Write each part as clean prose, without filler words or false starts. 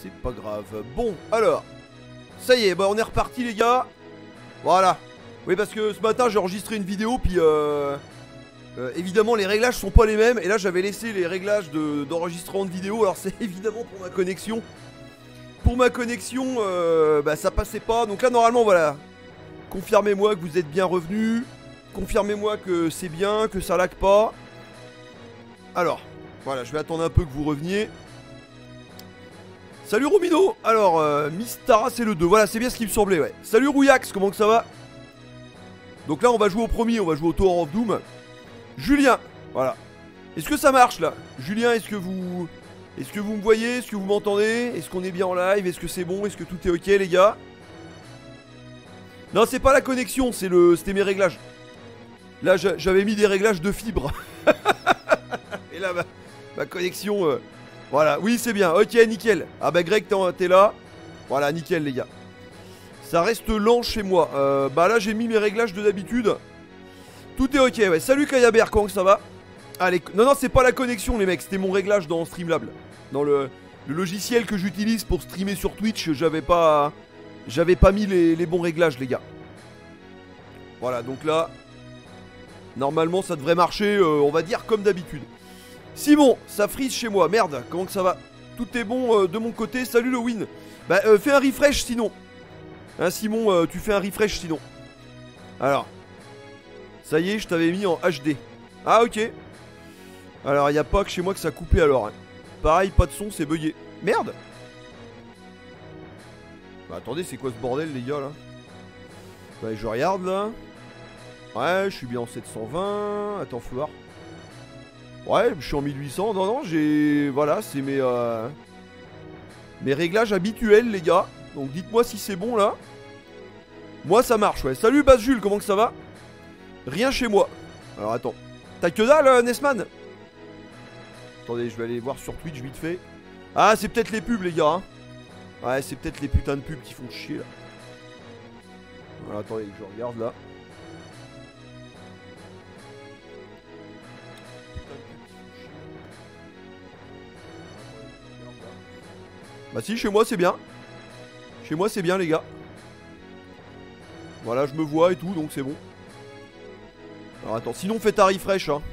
C'est pas grave. Bon, alors. Ça y est, bah on est reparti les gars. Voilà. Oui, parce que ce matin j'ai enregistré une vidéo, puis évidemment les réglages sont pas les mêmes. Et là j'avais laissé les réglages d'enregistrement de vidéo. Alors c'est évidemment pour ma connexion. Pour ma connexion, bah ça passait pas. Donc là normalement voilà. Confirmez-moi que vous êtes bien revenus. Confirmez-moi que c'est bien, que ça lag pas. Alors, voilà, je vais attendre un peu que vous reveniez. Salut Romino. Alors, Mistara c'est le 2, voilà c'est bien ce qui me semblait, ouais. Salut Rouillax, comment que ça va? Donc là on va jouer au premier, on va jouer au Tower of Doom. Julien, voilà. Est-ce que ça marche là? Julien, est-ce que vous me voyez? Est-ce que vous m'entendez? Est-ce qu'on est bien en live? Est-ce que c'est bon? Est-ce que tout est ok les gars? Non, c'est pas la connexion, c'était mes réglages. Là j'avais mis des réglages de fibre. Et là ma connexion voilà, oui c'est bien, ok nickel. Ah bah Greg t'es là. Voilà nickel les gars. Ça reste lent chez moi. Bah là j'ai mis mes réglages de d'habitude. Tout est ok, ouais. Salut Kayaber, comment ça va? Allez, non c'est pas la connexion les mecs, c'était mon réglage dans Streamlabs. Dans le logiciel que j'utilise pour streamer sur Twitch, j'avais pas mis les bons réglages les gars. Voilà, donc là normalement ça devrait marcher, on va dire comme d'habitude. Simon, ça freeze chez moi, merde, comment que ça va? Tout est bon de mon côté, salut le win. Bah fais un refresh sinon. Hein Simon, tu fais un refresh sinon. Alors, ça y est, je t'avais mis en HD. Ah ok. Alors, y a pas que chez moi que ça a coupé alors. Hein. Pareil, pas de son, c'est bugué. Merde. Bah attendez, c'est quoi ce bordel les gars là? Bah je regarde là. Ouais, je suis bien en 720. Attends, faut voir. Ouais, je suis en 1800. Non, non, j'ai... Voilà, c'est mes réglages habituels, les gars. Donc, dites-moi si c'est bon, là. Moi, ça marche, ouais. Salut, Bas Jules, comment que ça va? Rien chez moi. Alors, attends. T'as que dalle, Nesman? Attendez, je vais aller voir sur Twitch vite fait. Ah, c'est peut-être les pubs, les gars. Hein. Ouais, c'est peut-être les putains de pubs qui font chier, là. Alors, attendez, je regarde, là. Bah si, chez moi c'est bien. Chez moi c'est bien les gars. Voilà, je me vois et tout, donc c'est bon. Alors attends, sinon faites un refresh hein.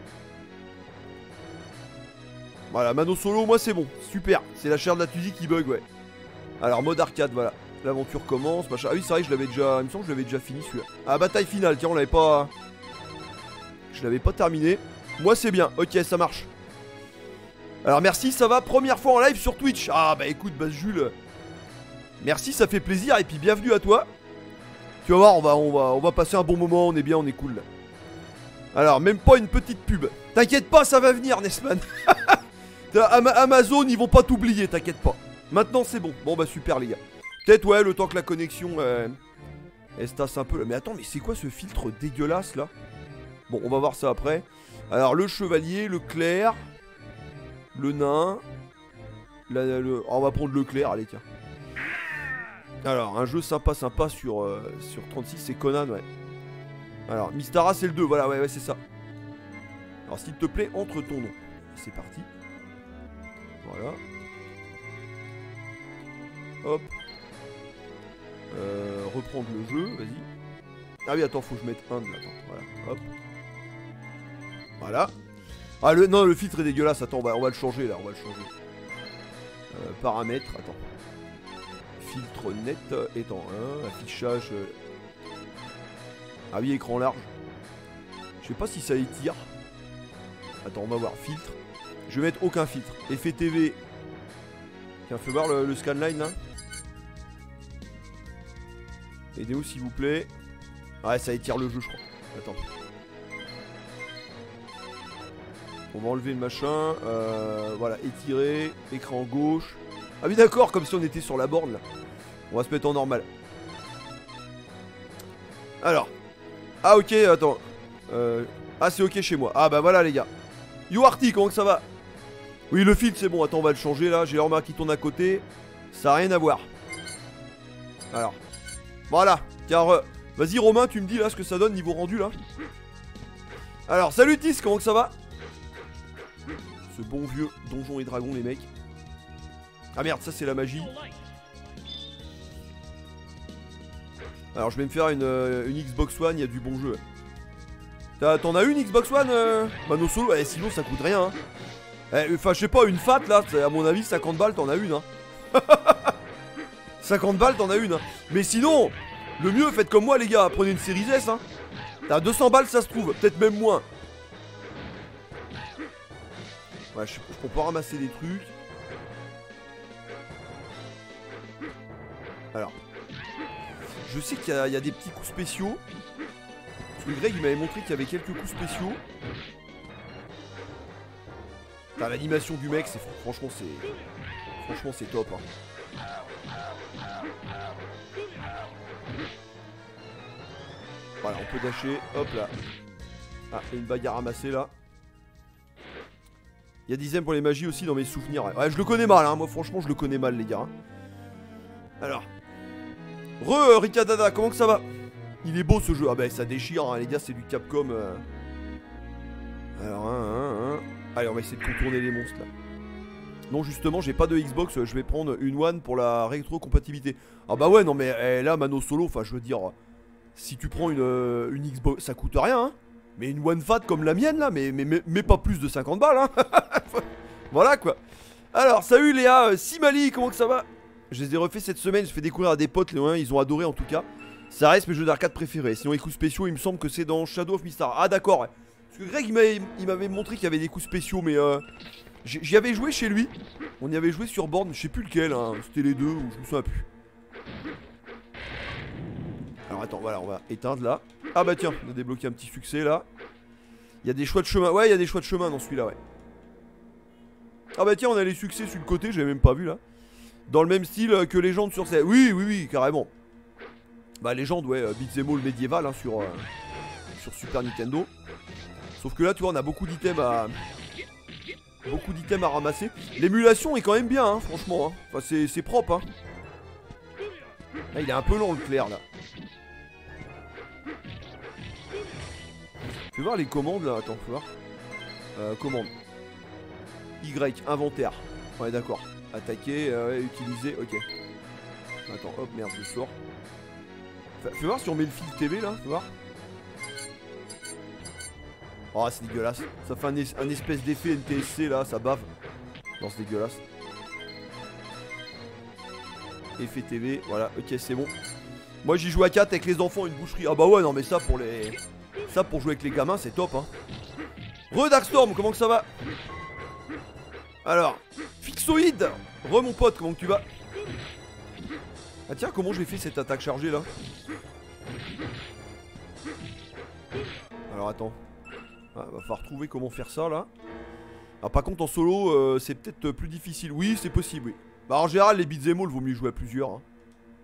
Voilà, Mano Solo, moi c'est bon. Super, c'est la chair de la Tuzi qui bug, ouais. Alors mode arcade, voilà. L'aventure commence, machin. Ah oui, c'est vrai que je l'avais déjà... Il me semble que je l'avais déjà fini celui-là. Ah, bataille finale, tiens, on l'avait pas... Je l'avais pas terminé. Moi c'est bien, ok, ça marche. Alors merci, ça va, première fois en live sur Twitch. Ah bah écoute, Bas Jules, merci, ça fait plaisir et puis bienvenue à toi. Tu vas voir, on va passer un bon moment, on est bien, on est cool. Alors, même pas une petite pub. T'inquiète pas, ça va venir, Nesman. Amazon, ils vont pas t'oublier, t'inquiète pas. Maintenant c'est bon, bon bah super les gars. Peut-être ouais, le temps que la connexion elle se tasse un peu. Mais attends, mais c'est quoi ce filtre dégueulasse là? Bon, on va voir ça après. Alors le chevalier, le clerc, le nain. Oh, on va prendre le clair, allez tiens. Alors, un jeu sympa sur 36, c'est Conan, ouais. Alors, Mystara, c'est le 2, voilà, ouais, c'est ça. Alors, s'il te plaît, entre ton nom. C'est parti. Voilà. Hop. Reprendre le jeu, vas-y. Ah oui, attends, faut que je mette un de là, attends, voilà, hop. Voilà. Ah, non, le filtre est dégueulasse, attends, on va le changer, là, on va le changer. Paramètres, attends. Filtre net étant 1, affichage. Ah oui, écran large. Je sais pas si ça étire. Attends, on va voir. Filtre. Je vais mettre aucun filtre. Effet TV. Tiens, fais voir le scanline là. Aidez-vous s'il vous plaît. Ouais, ça étire le jeu, je crois. Attends. On va enlever le machin. Voilà, étirer. Écran gauche. Ah oui, d'accord, comme si on était sur la borne là. On va se mettre en normal. Alors. Ah ok, attends. Ah c'est ok chez moi. Ah bah voilà les gars. YouArty, comment que ça va? Oui le filtre c'est bon, attends on va le changer là. J'ai l'orma qui tourne à côté. Ça n'a rien à voir. Alors. Voilà. Car vas-y Romain, tu me dis là ce que ça donne niveau rendu là. Alors salut Tis, comment que ça va? Ce bon vieux Donjons et Dragons les mecs. Ah merde, ça c'est la magie. Alors je vais me faire une Xbox One, il y a du bon jeu. T'en as une Xbox One Mano Solo, sinon ça coûte rien hein. Enfin je sais pas, une fat là, à mon avis 50 balles t'en as une hein. 50 balles t'en as une hein. Mais sinon, le mieux faites comme moi les gars, prenez une série S hein. T'as 200 balles ça se trouve, peut-être même moins. Ouais, je peux pas ramasser des trucs. Alors, je sais qu'il y a des petits coups spéciaux. Parce que Greg il m'avait montré qu'il y avait quelques coups spéciaux. L'animation du mec, franchement c'est top hein. Voilà, on peut dasher, hop là. Ah, il y a une bague à ramasser là. Il y a 10ème pour les magies aussi dans mes souvenirs. Ouais, je le connais mal, hein. Moi franchement je le connais mal les gars. Alors. Ricadada, comment que ça va? Il est beau ce jeu. Ah bah ça déchire hein, les gars, c'est du Capcom. Alors allez, on va essayer de contourner les monstres là. Non justement j'ai pas de Xbox, je vais prendre une One pour la rétrocompatibilité. Ah bah ouais non mais là Mano Solo, enfin je veux dire, si tu prends une Xbox ça coûte rien hein. Mais une One Fat comme la mienne là, mais pas plus de 50 balles hein. Voilà quoi. Alors salut Léa, Simali, comment que ça va? Je les ai refait cette semaine, je fais découvrir à des potes, ils ont adoré en tout cas. Ça reste mes jeux d'arcade préférés. Sinon les coups spéciaux il me semble que c'est dans Shadow of Mystara. Ah d'accord ouais. Parce que Greg il m'avait montré qu'il y avait des coups spéciaux mais j'y avais joué chez lui. On y avait joué sur borne, je sais plus lequel hein. C'était les deux ou je me souviens plus. Alors attends, voilà, on va éteindre là. Ah bah tiens, on a débloqué un petit succès là. Il y a des choix de chemin. Ouais, il y a des choix de chemin dans celui-là, ouais. Ah bah tiens, on a les succès sur le côté, j'avais même pas vu là. Dans le même style que Légende sur scène. Oui, carrément. Bah Légende, ouais, beat'em all médiéval hein, sur Super Nintendo. Sauf que là, tu vois, on a beaucoup d'items à ramasser. L'émulation est quand même bien, hein, franchement. Hein. Enfin, c'est propre, hein. Là, il est un peu long le clair là. Fais voir les commandes là, attends, faut voir. Commande. Y, inventaire. Ouais, d'accord. Attaquer, utiliser, ok. Attends, hop, merde, je sors. Fais voir si on met le fil TV là, fais voir. Oh, c'est dégueulasse. Ça fait un espèce d'effet NTSC là, ça bave. Non, c'est dégueulasse. Effet TV, voilà, ok, c'est bon. Moi j'y joue à 4 avec les enfants, une boucherie. Ah bah ouais, non mais ça pour jouer avec les gamins, c'est top hein. Darkstorm, comment que ça va? Alors, Fixoïde, mon pote, comment que tu vas? Ah tiens, comment j'ai fait cette attaque chargée là? Alors attends. Ah, va falloir trouver comment faire ça là. Ah par contre en solo c'est peut-être plus difficile. Oui c'est possible oui. Bah en général les beat'em all vaut mieux jouer à plusieurs hein.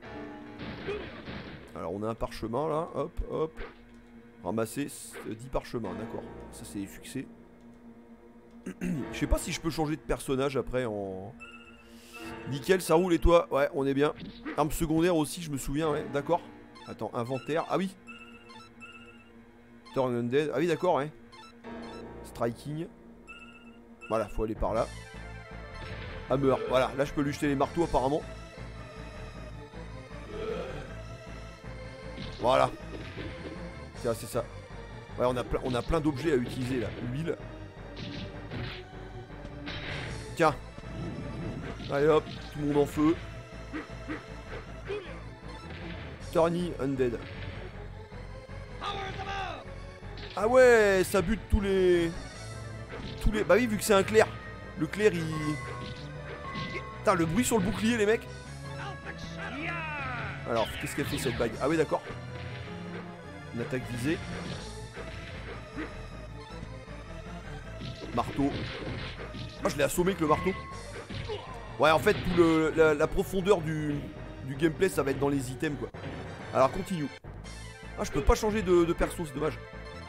Alors on a un parchemin là. Hop hop. Ramasser 10 parchemins d'accord. Ça c'est des succès. Je sais pas si je peux changer de personnage après en... Nickel ça roule et toi? Ouais on est bien. Arme secondaire aussi je me souviens ouais d'accord. Attends inventaire. Ah oui. Turn Undead. Ah oui d'accord ouais. Striking. Voilà, faut aller par là. Hammer, voilà, là je peux lui jeter les marteaux apparemment. Voilà. Tiens, c'est ça. Ouais, on a plein d'objets à utiliser là. L'huile. Tiens. Allez hop, tout le monde en feu. Turny Undead. Ah ouais, ça bute tous les... Bah oui, vu que c'est un clair. Le clair, il... Putain, le bruit sur le bouclier, les mecs. Alors, qu'est-ce qu'elle fait, cette bague? Ah oui, d'accord. Une attaque visée. Marteau. Ah, je l'ai assommé avec le marteau. Ouais, en fait, tout la profondeur du gameplay, ça va être dans les items, quoi. Alors, continue. Ah, je peux pas changer de perso, c'est dommage.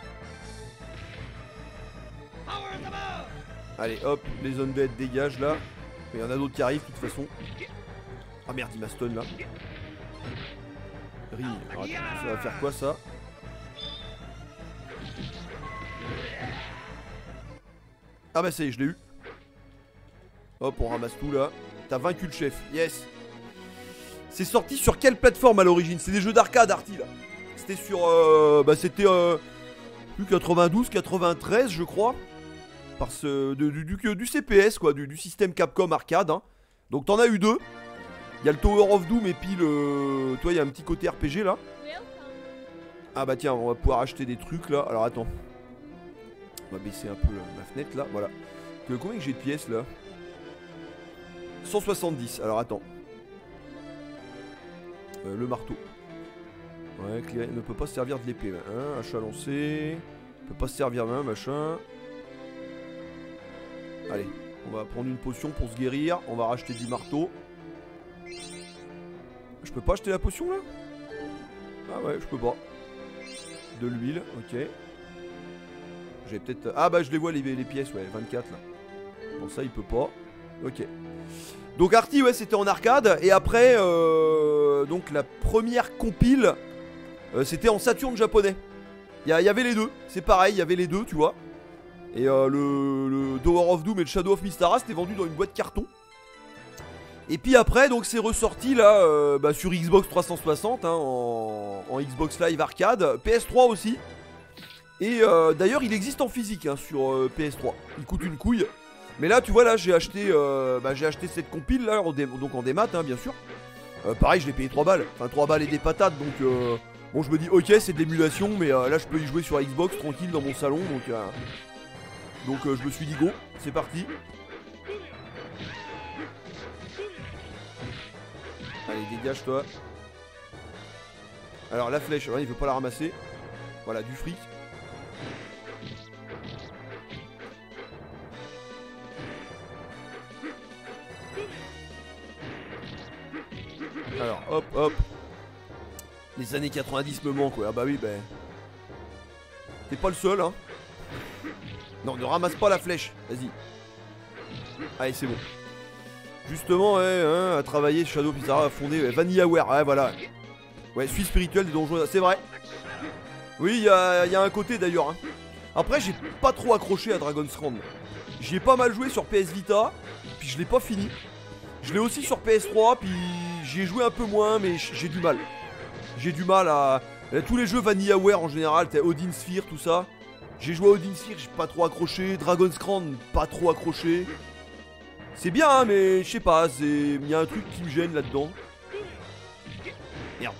Allez hop, les undead dégagent là. Il y en a d'autres qui arrivent de toute façon. Ah merde, il m'a stun là. Alors, attends, ça va faire quoi ça? Ah bah ça y est, je l'ai eu. Hop, on ramasse tout là. t'as vaincu le chef. Yes. C'est sorti sur quelle plateforme à l'origine? C'est des jeux d'arcade, Arty, là. C'était sur... c'était... 92, 93, je crois. Parce du CPS, quoi. Du système Capcom arcade, hein. Donc t'en as eu deux. Il y a le Tower of Doom et puis le... Toi, il y a un petit côté RPG, là. Ah bah tiens, on va pouvoir acheter des trucs, là. Alors, attends. On va baisser un peu ma fenêtre, là. Voilà. Combien que j'ai de pièces, là? 170. Alors, attends. Le marteau. Ouais, Claire ne peut pas se servir de l'épée. Hein, achat lancé. Ne peut pas se servir d'un machin. Allez, on va prendre une potion pour se guérir. On va racheter du marteau. Je peux pas acheter la potion là? Ah ouais, je peux pas. De l'huile, ok. J'ai peut-être... Ah bah je les vois les pièces, ouais, 24 là. Bon ça il peut pas. Ok. Donc Arty, ouais, c'était en arcade. Et après, donc la première compile, c'était en Saturn japonais. Il y avait les deux, c'est pareil, il y avait les deux, tu vois. Et le Tower of Doom et le Shadow of Mystara, c'était vendu dans une boîte carton. Et puis après, donc c'est ressorti là sur Xbox 360, hein, en Xbox Live Arcade, PS3 aussi. Et d'ailleurs, il existe en physique hein, sur PS3. Il coûte une couille. Mais là, tu vois, là, j'ai acheté cette compile là, donc en démat, hein, bien sûr. Pareil, je l'ai payé 3 balles. Enfin, 3 balles et des patates, donc bon, je me dis, ok, c'est de l'émulation, mais là, je peux y jouer sur Xbox tranquille dans mon salon, donc je me suis dit, go, c'est parti. Allez, dégage toi. Alors la flèche, il veut pas la ramasser. Voilà, du fric. Alors hop hop. Les années 90 me manquent, ouais. Ah bah oui, ben. T'es pas le seul, hein. Non, ne ramasse pas la flèche. Vas-y. Allez, c'est bon. Justement, ouais, hein, à travailler Shadow Pizarra à fonder VanillaWare, ouais, voilà. Ouais, suite spirituelle des donjons, c'est vrai. Oui, il y a un côté d'ailleurs. Hein. Après, j'ai pas trop accroché à Dragon's Crown. J'y ai pas mal joué sur PS Vita, puis je l'ai pas fini. Je l'ai aussi sur PS3, puis j'y ai joué un peu moins, mais j'ai du mal. J'ai du mal à... Tous les jeux VanillaWare en général, t'as Odin Sphere, tout ça. J'ai joué à Odin Sphere, j'ai pas trop accroché. Dragon's Crown, pas trop accroché. C'est bien, hein, mais je sais pas, il y a un truc qui me gêne là-dedans. Merde.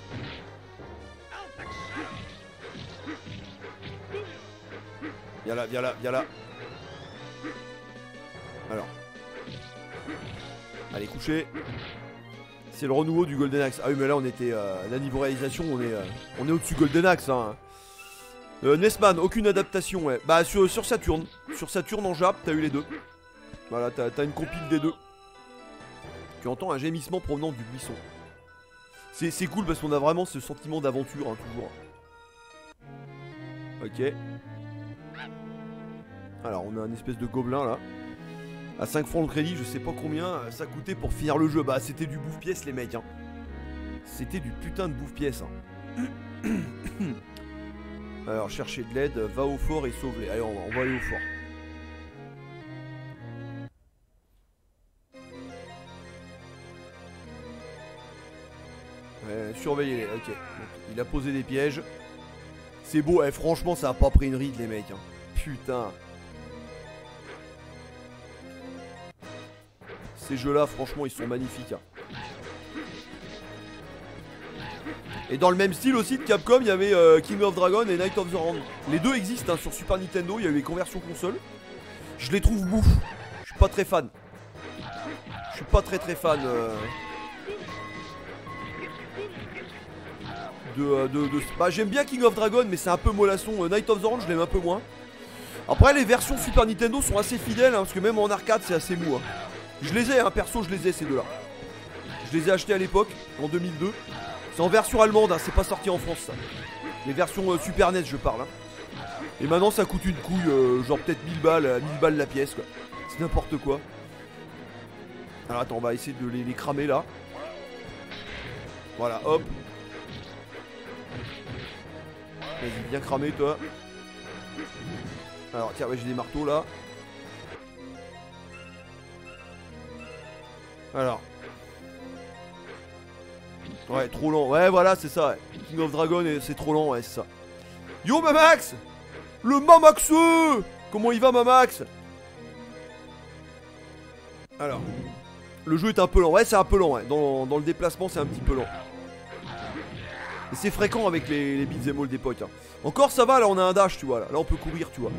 Viens là, viens là, viens là. Alors. Allez, coucher. C'est le renouveau du Golden Axe. Ah oui, mais là, on était... là, niveau réalisation, on est au-dessus Golden Axe, hein. Nesman, aucune adaptation, ouais. Bah, sur Saturn. Sur Saturn en Jap, t'as eu les deux. Voilà, t'as une compile des deux. Tu entends un gémissement provenant du buisson. C'est cool parce qu'on a vraiment ce sentiment d'aventure, hein, toujours. Ok. Alors, on a un espèce de gobelin, là. À 5 francs le crédit, je sais pas combien ça coûtait pour finir le jeu. Bah, c'était du bouffe-pièce, les mecs, hein. C'était du putain de bouffe-pièce, hein. Alors, chercher de l'aide, va au fort et sauve-les. Allez, on va aller au fort. Surveillez-les, ok. Donc, il a posé des pièges. C'est beau, franchement, ça a pas pris une ride, les mecs. Hein. Putain. Ces jeux-là, franchement, ils sont magnifiques. Hein. Et dans le même style aussi de Capcom, il y avait King of Dragon et Night of the Round. Les deux existent hein, sur Super Nintendo, il y a eu les conversions console. Je les trouve bouffe. Je suis pas très fan. Je suis pas très fan Bah j'aime bien King of Dragon, mais c'est un peu mollasson. Night of the Round, je l'aime un peu moins. Après, les versions Super Nintendo sont assez fidèles, hein, parce que même en arcade, c'est assez mou. Hein. Je les ai, hein, perso, je les ai ces deux-là. Je les ai achetés à l'époque, en 2002. C'est en version allemande, hein, c'est pas sorti en France ça. Les versions Super NES je parle. Hein. Et maintenant ça coûte une couille, genre peut-être 1000 balles la pièce quoi. C'est n'importe quoi. Alors attends, on va essayer de les cramer là. Voilà, hop. Vas-y, bien cramé toi. Alors tiens, ouais, j'ai des marteaux là. Alors. Ouais, trop lent. Ouais, voilà, c'est ça. Ouais. King of Dragon, c'est trop lent, ouais, c'est ça. Yo, Mamax! Le Mamax! Comment il va, Mamax? Alors. Le jeu est un peu lent. Ouais, c'est un peu lent, ouais. Dans le déplacement, c'est un petit peu lent. Et c'est fréquent avec les beat'em all d'époque. Hein. Encore, ça va, là, on a un dash, tu vois. Là, on peut courir, tu vois.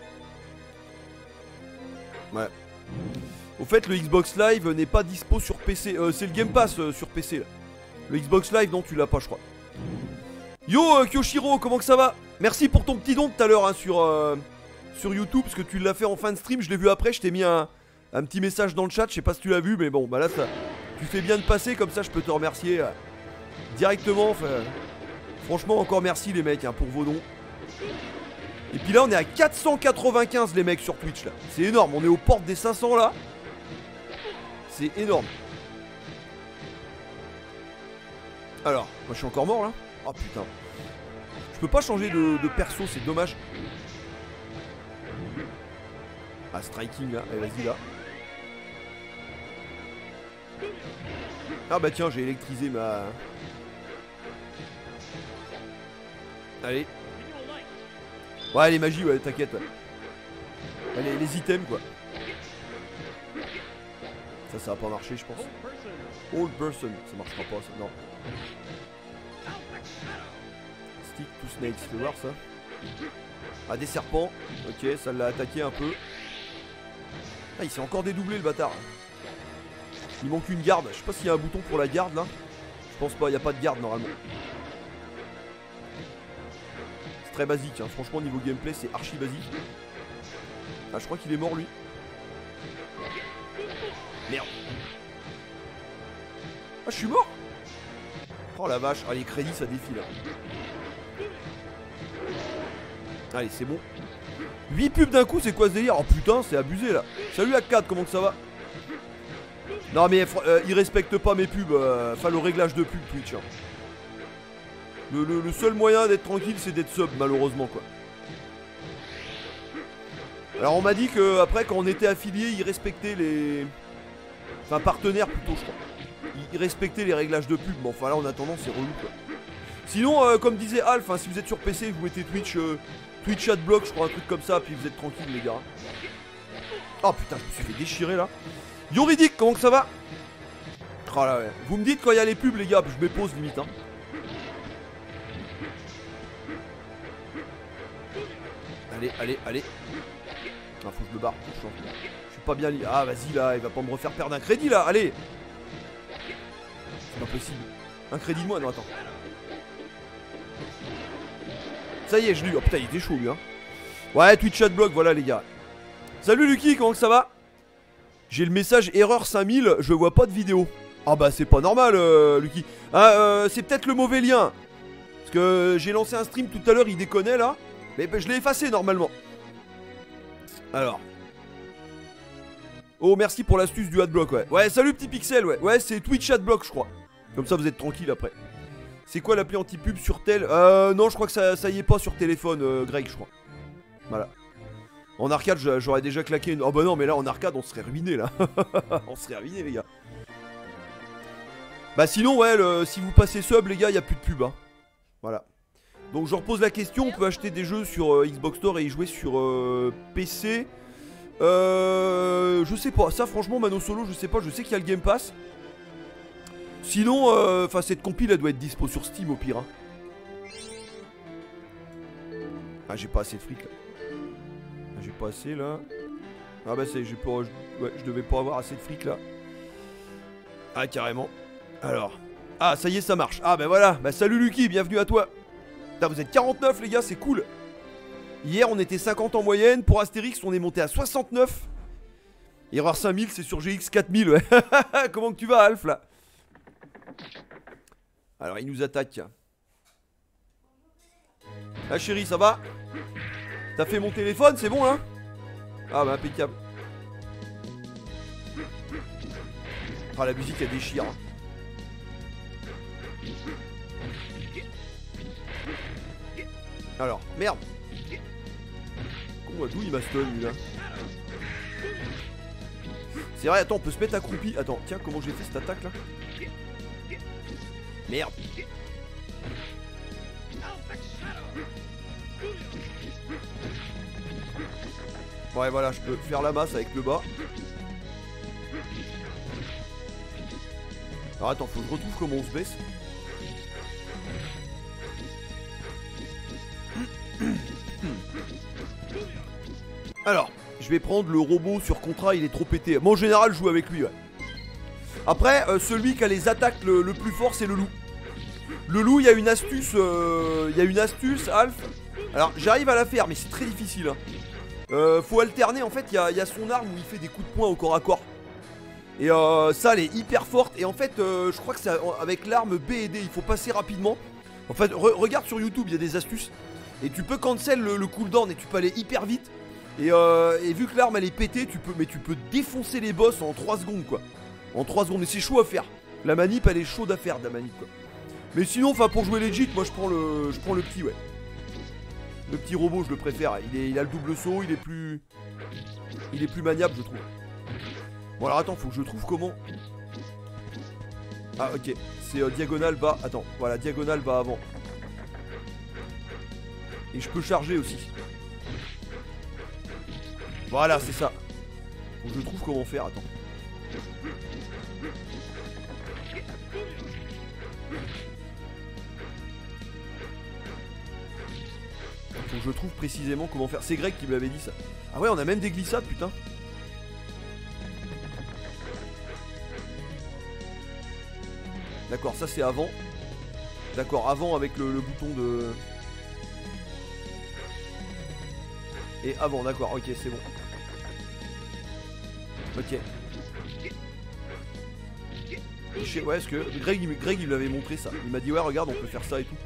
Ouais. Au fait, le Xbox Live n'est pas dispo sur PC. C'est le Game Pass sur PC, là. Le Xbox Live, non, tu l'as pas, je crois. Yo, Kyoshiro, comment que ça va? Merci pour ton petit don tout à l'heure hein, sur YouTube, parce que tu l'as fait en fin de stream. Je l'ai vu après, je t'ai mis un petit message dans le chat. Je sais pas si tu l'as vu, mais bon, bah là, ça, tu fais bien de passer, comme ça, je peux te remercier directement. Franchement, encore merci, les mecs, hein, pour vos dons. Et puis là, on est à 495, les mecs, sur Twitch, là. C'est énorme, on est aux portes des 500, là. C'est énorme. Alors, moi je suis encore mort là. Oh putain. Je peux pas changer de perso, c'est dommage. Ah, striking là, allez vas-y là. Ah bah tiens, j'ai électrisé ma... Allez. Ouais, les magies, ouais, t'inquiète. Ouais. Allez, les items quoi. Ça va pas marcher, je pense. Old person, ça marchera pas, ça, non. Stick to snakes, tu veux voir ça? Ah, des serpents, ok, ça l'a attaqué un peu. Ah, il s'est encore dédoublé le bâtard. Il manque une garde, je sais pas s'il y a un bouton pour la garde là. Je pense pas, il n'y a pas de garde normalement. C'est très basique, hein. Franchement niveau gameplay c'est archi basique. Ah, je crois qu'il est mort lui. Merde. Ah, je suis mort. Oh la vache, ah les crédits ça défile là. Allez, c'est bon. 8 pubs d'un coup, c'est quoi ce délire? Oh putain, c'est abusé là. Salut A4, comment que ça va? Non mais il respecte pas mes pubs, enfin le réglage de pub Twitch. Hein. Le seul moyen d'être tranquille, c'est d'être sub, malheureusement quoi. Alors on m'a dit que après quand on était affilié, il respectait les... Enfin partenaire plutôt je crois. Il respectait les réglages de pub, mais enfin là en attendant c'est relou quoi. Sinon comme disait Alf, hein, si vous êtes sur PC, vous mettez Twitch, Twitch Adblock, je crois un truc comme ça, puis vous êtes tranquille les gars. Oh putain, je me suis fait déchirer là. Yoridic, comment que ça va? Oh là ouais. Vous me dites quand il y a les pubs les gars, je me pose limite hein. Allez, allez, allez. Ah faut que je me barre, je suis pas bien lié. Ah vas-y là, il va pas me refaire perdre un crédit là, allez. C'est pas possible. Un crédit de moi, non attends. Ça y est, je l'ai eu. Oh putain, il était chaud lui hein. Ouais, Twitch Adblock, voilà les gars. Salut Lucky, comment que ça va? J'ai le message erreur 5000, je vois pas de vidéo. Ah bah c'est pas normal Lucky. Ah c'est peut-être le mauvais lien. Parce que j'ai lancé un stream tout à l'heure, il déconnait là. Mais je l'ai effacé normalement. Alors. Oh merci pour l'astuce du Adblock ouais. Ouais salut petit pixel ouais. Ouais c'est Twitch Adblock je crois. Comme ça vous êtes tranquille après. C'est quoi l'appli anti-pub sur tel? Non je crois que ça y est pas sur téléphone Greg je crois. Voilà. En arcade j'aurais déjà claqué une... Oh bah non mais là en arcade on serait ruiné là. On serait ruiné les gars. Bah sinon ouais si vous passez sub les gars y a plus de pub hein. Voilà. Donc je repose la question, on peut acheter des jeux sur Xbox Store et y jouer sur PC. Je sais pas, ça franchement Mano Solo je sais pas, je sais qu'il y a le Game Pass. Sinon, enfin cette compile elle doit être dispo sur Steam au pire hein. Ah j'ai pas assez de fric là. Ah, j'ai pas assez là. Ah bah c'est, ouais, je devais pas avoir assez de fric là. Ah carrément. Alors. Ah ça y est ça marche. Ah bah voilà, bah salut Lucky, bienvenue à toi. Putain, vous êtes 49 les gars, c'est cool. Hier on était 50 en moyenne, pour Astérix on est monté à 69. Erreur 5000 c'est sur GX 4000 ouais. Comment que tu vas Alf là? Alors il nous attaque. Ah chérie ça va? T'as fait mon téléphone, c'est bon là? Ah bah impeccable. Ah la musique elle déchire. Alors, merde. D'où il m'a stun lui là? C'est vrai, attends, on peut se mettre accroupi. Attends, tiens, comment j'ai fait cette attaque là? Merde. Ouais, voilà, je peux faire la masse avec le bas. Alors attends, faut que je retrouve comment on se baisse. Alors, je vais prendre le robot sur contrat, il est trop pété. Moi en général je joue avec lui, ouais. Après, celui qui a les attaques le plus fort, c'est le loup. Le loup, il y a une astuce, Alf. Alors j'arrive à la faire, mais c'est très difficile, hein. Faut alterner, en fait, il y a son arme où il fait des coups de poing au corps à corps. Et ça, elle est hyper forte. Et en fait, je crois que c'est avec l'arme B et D, il faut passer rapidement. En fait, regarde sur YouTube, il y a des astuces. Et tu peux cancel le cooldown et tu peux aller hyper vite. Et vu que l'arme elle est pétée, tu peux défoncer les boss en 3 secondes quoi. En 3 secondes, et c'est chaud à faire. La manip elle est chaude à faire de la manip quoi. Mais sinon, enfin pour jouer legit, moi je prends le petit, ouais. Le petit robot, je le préfère. Il a le double saut, il est plus maniable, je trouve. Bon alors attends, faut que je trouve comment. Ah ok, c'est diagonale bas. Attends, voilà, diagonale bas avant. Et je peux charger aussi. Voilà, c'est ça. Faut que je trouve comment faire, attends. Faut que je trouve précisément comment faire. C'est Greg qui me l'avait dit ça. Ah ouais, on a même des glissades, putain. D'accord, ça c'est avant. D'accord, avant avec le bouton de... Et avant, d'accord, ok, c'est bon. Ok. Ouais, parce que Greg il lui avait montré ça. Il m'a dit ouais, regarde, on peut faire ça et tout.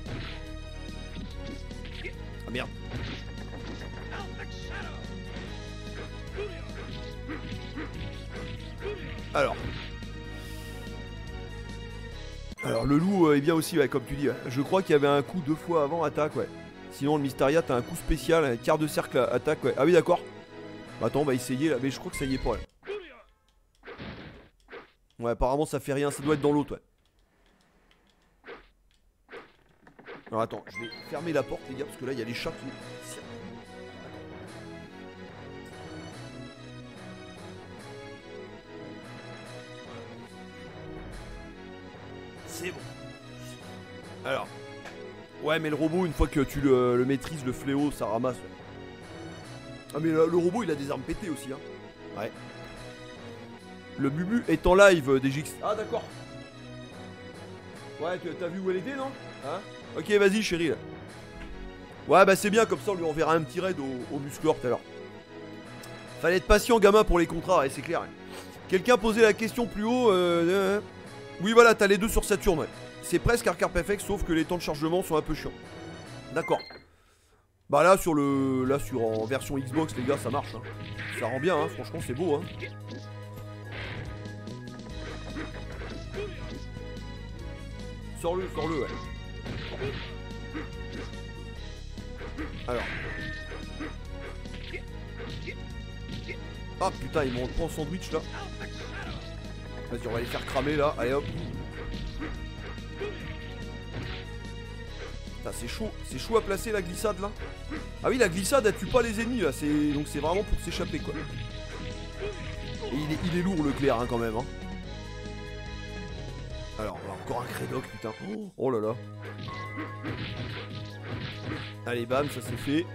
Ah merde. Alors le loup est bien aussi, ouais, comme tu dis. Ouais. Je crois qu'il y avait un coup 2 fois avant attaque, ouais. Sinon le Mysteria t'as un coup spécial, un quart de cercle attaque, ouais. Ah oui d'accord. Bah, attends, on va essayer là, mais je crois que ça y est pas là. Ouais, apparemment ça fait rien, ça doit être dans l'autre, ouais. Alors attends, je vais fermer la porte les gars, parce que là il y a les chats qui... C'est bon. Alors. Ouais, mais le robot, une fois que tu le maîtrises, le fléau, ça ramasse. Ouais. Ah mais le robot il a des armes pétées aussi hein. Ouais. Le Bubu est en live des GX. Ah d'accord. Ouais, t'as vu où elle était non? Hein? Ok vas-y chérie là. Ouais bah c'est bien, comme ça on lui enverra un petit raid au musclor tout à l'heure. Fallait être patient gamin pour les contrats, ouais, c'est clair. Ouais. Quelqu'un posait la question plus haut. Oui voilà, t'as les deux sur Saturn, ouais. C'est presque Arcade Perfect sauf que les temps de chargement sont un peu chiants. D'accord. Bah là en version Xbox les gars ça marche hein. Ça rend bien hein, franchement c'est beau hein. Sors-le ouais. Alors. Ah putain il m'en prend sandwich là. Vas-y on va les faire cramer là, allez hop. C'est chaud à placer la glissade là. Ah oui la glissade elle tue pas les ennemis là, donc c'est vraiment pour s'échapper quoi. Et il est lourd le clair hein, quand même hein. Alors encore un Credoc putain. Oh là là. Allez bam ça c'est fait.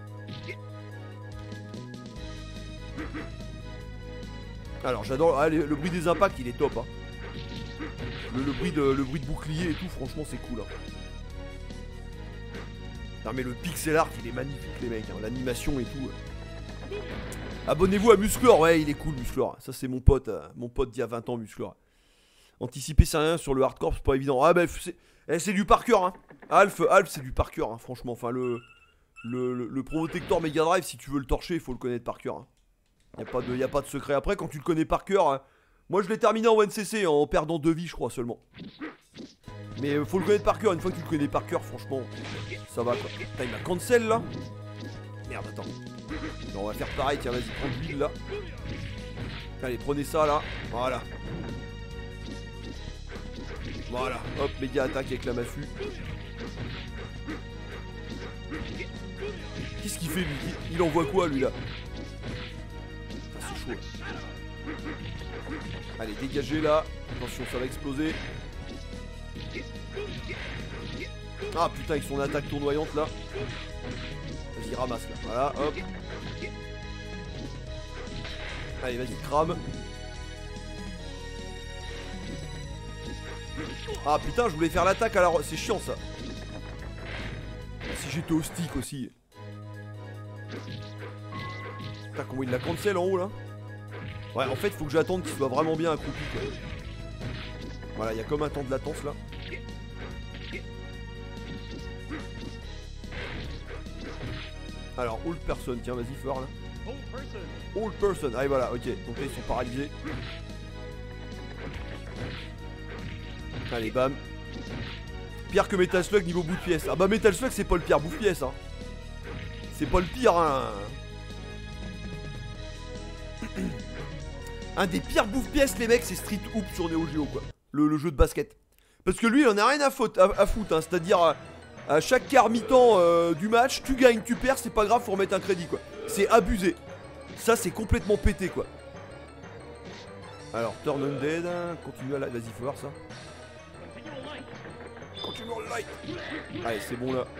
Alors j'adore le bruit des impacts il est top hein. Le bruit de bouclier et tout franchement c'est cool hein. Non mais le pixel art il est magnifique les mecs hein, l'animation et tout. Abonnez-vous à Musclor, ouais il est cool Musclor. Ça c'est mon pote d'il y a 20 ans Musclor. Anticiper c'est rien sur le hardcore c'est pas évident. Ah bah c'est du par cœur hein. Alf c'est du par cœur hein, franchement. Enfin le Protector Mega Drive si tu veux le torcher il faut le connaître par cœur hein. Y a pas de secret. Après quand tu le connais par cœur hein, moi je l'ai terminé en NCC en perdant 2 vies je crois seulement. Mais faut le connaître par cœur, une fois que tu le connais par cœur franchement ça va quoi. Putain il m'a cancel là. Merde attends. On va faire pareil tiens vas-y prends l'huile là. Allez, prenez ça là. Voilà. Voilà. Hop, méga attaque avec la massue. Qu'est-ce qu'il fait lui? Il envoie quoi lui là? Ah, c'est chaud. Allez, dégagez là. Attention, ça va exploser. Ah putain, avec son attaque tournoyante là. Vas-y, ramasse là. Voilà, hop. Allez, vas-y, crame. Ah putain, je voulais faire l'attaque alors. C'est chiant ça. Si j'étais au stick aussi. Putain, comment il la cancel en haut là? Ouais, en fait, faut que j'attende qu'il soit vraiment bien accroupi quoi. Voilà, il y a comme un temps de latence là. Alors, hold person, tiens, vas-y, fort là. Hold person, allez voilà, ok. Donc là, ils sont paralysés. Allez, bam. Pire que Metal Slug niveau bout de pièce. Ah bah, Metal Slug, c'est pas le pire bout de pièce, hein. C'est pas le pire, hein. Un des pires bouffe-pièces, les mecs, c'est Street Hoop sur Neo Geo, quoi. Le jeu de basket. Parce que lui, il en a rien à foutre, hein. C'est-à-dire, à chaque quart mi-temps du match, tu gagnes, tu perds, c'est pas grave, faut remettre un crédit, quoi. C'est abusé. Ça, c'est complètement pété, quoi. Alors, turn on dead, continue à la... Vas-y, faut voir ça. Continue en light. Allez, c'est bon, là.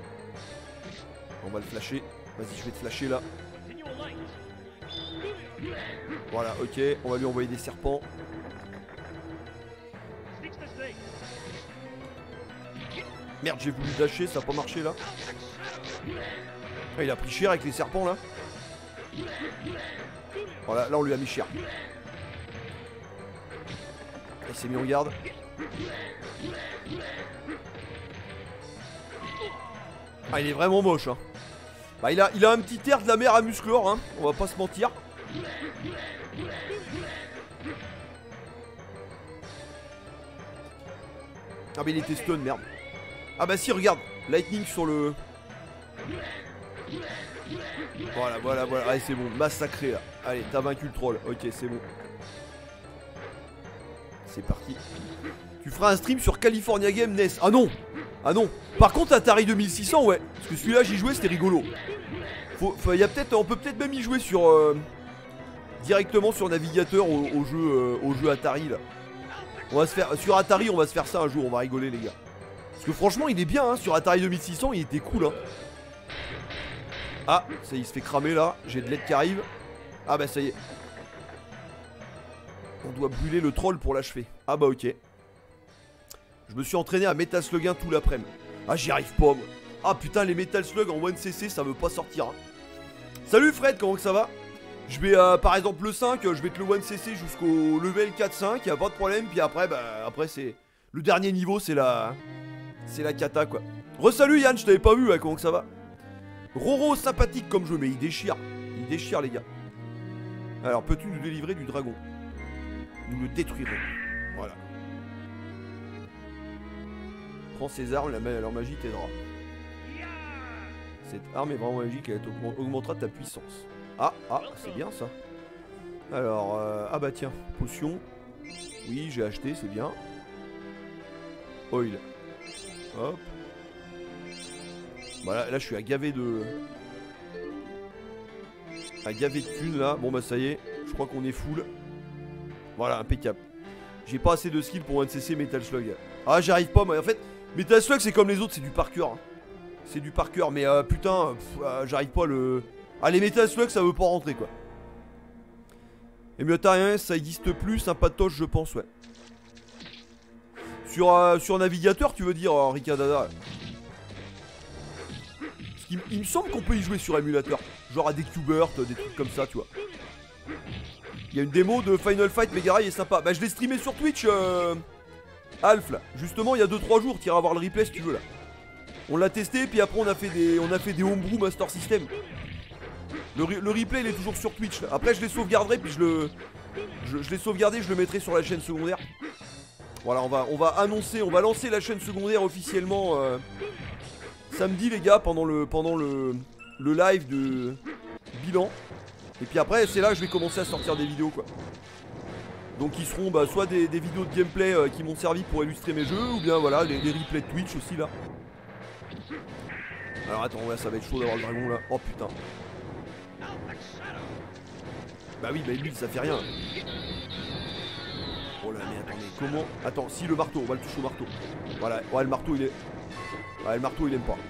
On va le flasher. Vas-y, je vais te flasher, là. Voilà, ok, on va lui envoyer des serpents. Merde, j'ai voulu dasher, ça a pas marché là. Ah, il a pris cher avec les serpents là. Voilà, là on lui a mis cher. Il s'est mis en garde. Ah, il est vraiment moche, hein. Bah, il a un petit air de la mer à Musclor, hein. On va pas se mentir. Ah, mais il était stun, merde. Ah, bah, si, regarde. Lightning sur le. Voilà, voilà, voilà. Allez, c'est bon. Massacré là. Allez, t'as vaincu le troll. Ok, c'est bon. C'est parti. Tu feras un stream sur California Game NES. Ah non! Ah non! Par contre, Atari 2600, ouais. Parce que celui-là, j'y jouais, c'était rigolo. Y a peut-être, on peut peut-être même y jouer sur. Directement sur navigateur au jeu Atari là. On va se faire. Sur Atari, on va se faire ça un jour, on va rigoler, les gars. Parce que franchement, il est bien, hein. Sur Atari 2600, il était cool, hein. Ah, ça y est, il se fait cramer là. J'ai de l'aide qui arrive. Ah, bah ça y est. On doit brûler le troll pour l'achever. Ah, bah ok. Je me suis entraîné à Metal Slug 1 tout l'après-midi. Ah, j'y arrive pas, moi. Ah, putain, les Metal Slug en 1cc, ça veut pas sortir, hein. Salut Fred, comment que ça va? Je vais, par exemple, le 5, je vais te le 1cc jusqu'au level 4-5, y'a pas de problème. Puis après, bah, après, c'est. Le dernier niveau, c'est la. C'est la cata, quoi. Re-salut Yann, je t'avais pas vu, ouais, comment que ça va? Roro, sympathique comme jeu, mais il déchire. Il déchire, les gars. Alors, peux-tu nous délivrer du dragon? Nous le détruirons. Voilà. Prends ces armes, leur magie t'aidera. Cette arme est vraiment magique, elle augmentera ta puissance. Ah, c'est bien ça. Alors, ah bah tiens, potion. Oui, j'ai acheté, c'est bien. Oil. Hop. Voilà, là je suis à gaver de... À gaver de thunes là. Bon bah ça y est, je crois qu'on est full. Voilà, impeccable. J'ai pas assez de skill pour 1cc Metal Slug. Ah, j'arrive pas, moi. En fait, Metal Slug c'est comme les autres, c'est du par cœur, hein. C'est du par cœur, mais putain, j'arrive pas à le... Ah, les Metal Slug ça veut pas rentrer, quoi. Émulateur, ça existe plus, sympatoche je pense, ouais. Sur navigateur, tu veux dire, Ricadada? Il me semble qu'on peut y jouer sur émulateur. Genre à des Qbert, des trucs comme ça, tu vois. Il y a une démo de Final Fight Mega Ray, est sympa. Bah, je l'ai streamé sur Twitch, Alf, là. Justement, il y a 2-3 jours, t'iras voir le replay si tu veux, là. On l'a testé, puis après, on a fait des homebrew Master System. Le replay, il est toujours sur Twitch, là. Après, je les sauvegarderai, puis je l'ai sauvegardé, je le mettrai sur la chaîne secondaire. Voilà, on va annoncer, on va lancer la chaîne secondaire officiellement samedi, les gars, pendant le live de bilan. Et puis après c'est là que je vais commencer à sortir des vidéos quoi. Donc ils seront bah, soit des vidéos de gameplay qui m'ont servi pour illustrer mes jeux, ou bien voilà, les replays de Twitch aussi là. Alors attends, ouais, ça va être chaud d'avoir le dragon là. Oh putain. Bah oui, bah lui ça fait rien. Oh là mais attends, mais comment? Attends, si le marteau, on va le toucher au marteau. Voilà, ouais le marteau il est... Ouais le marteau il aime pas.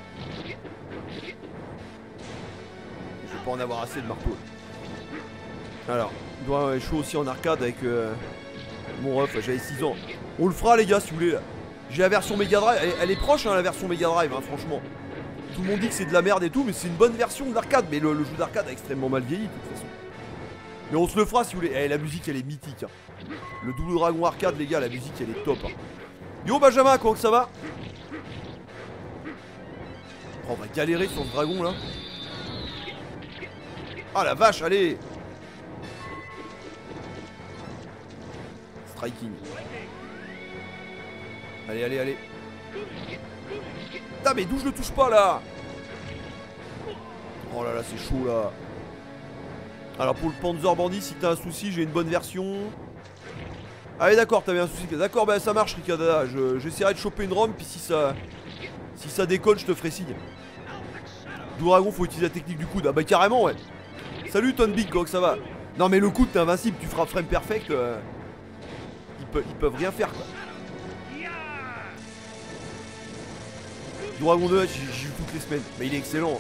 Je vais pas en avoir assez de marteau. Alors, il doit être chaud aussi en arcade avec mon ref, j'avais 6 ans. On le fera les gars si vous voulez là. J'ai la version Mega Drive, elle est proche hein, la version Mega Drive hein, franchement. Tout le monde dit que c'est de la merde et tout, mais c'est une bonne version d'arcade. Mais le jeu d'arcade a extrêmement mal vieilli de toute façon. Mais on se le fera si vous voulez. Eh, la musique elle est mythique hein. Le Double Dragon arcade les gars, la musique elle est top hein. Yo Benjamin, comment que ça va? Oh, on va galérer sur ce dragon là. Ah la vache, allez. Striking. Allez, allez, allez. Putain, mais d'où je le touche pas là? Oh là là, c'est chaud là. Alors pour le Panzer Bandit, si t'as un souci, j'ai une bonne version. Ah oui d'accord, t'avais un souci. D'accord, bah ça marche Ricada. J'essaierai de choper une ROM, puis si ça décolle, je te ferai signe. Dragon, faut utiliser la technique du coude. Ah bah carrément ouais. Salut Ton Big, comment que ça va? Non mais le coude t'es invincible, tu feras frame perfect. Ils peuvent rien faire quoi. Dragon 2, j'y joue toutes les semaines. Mais il est excellent.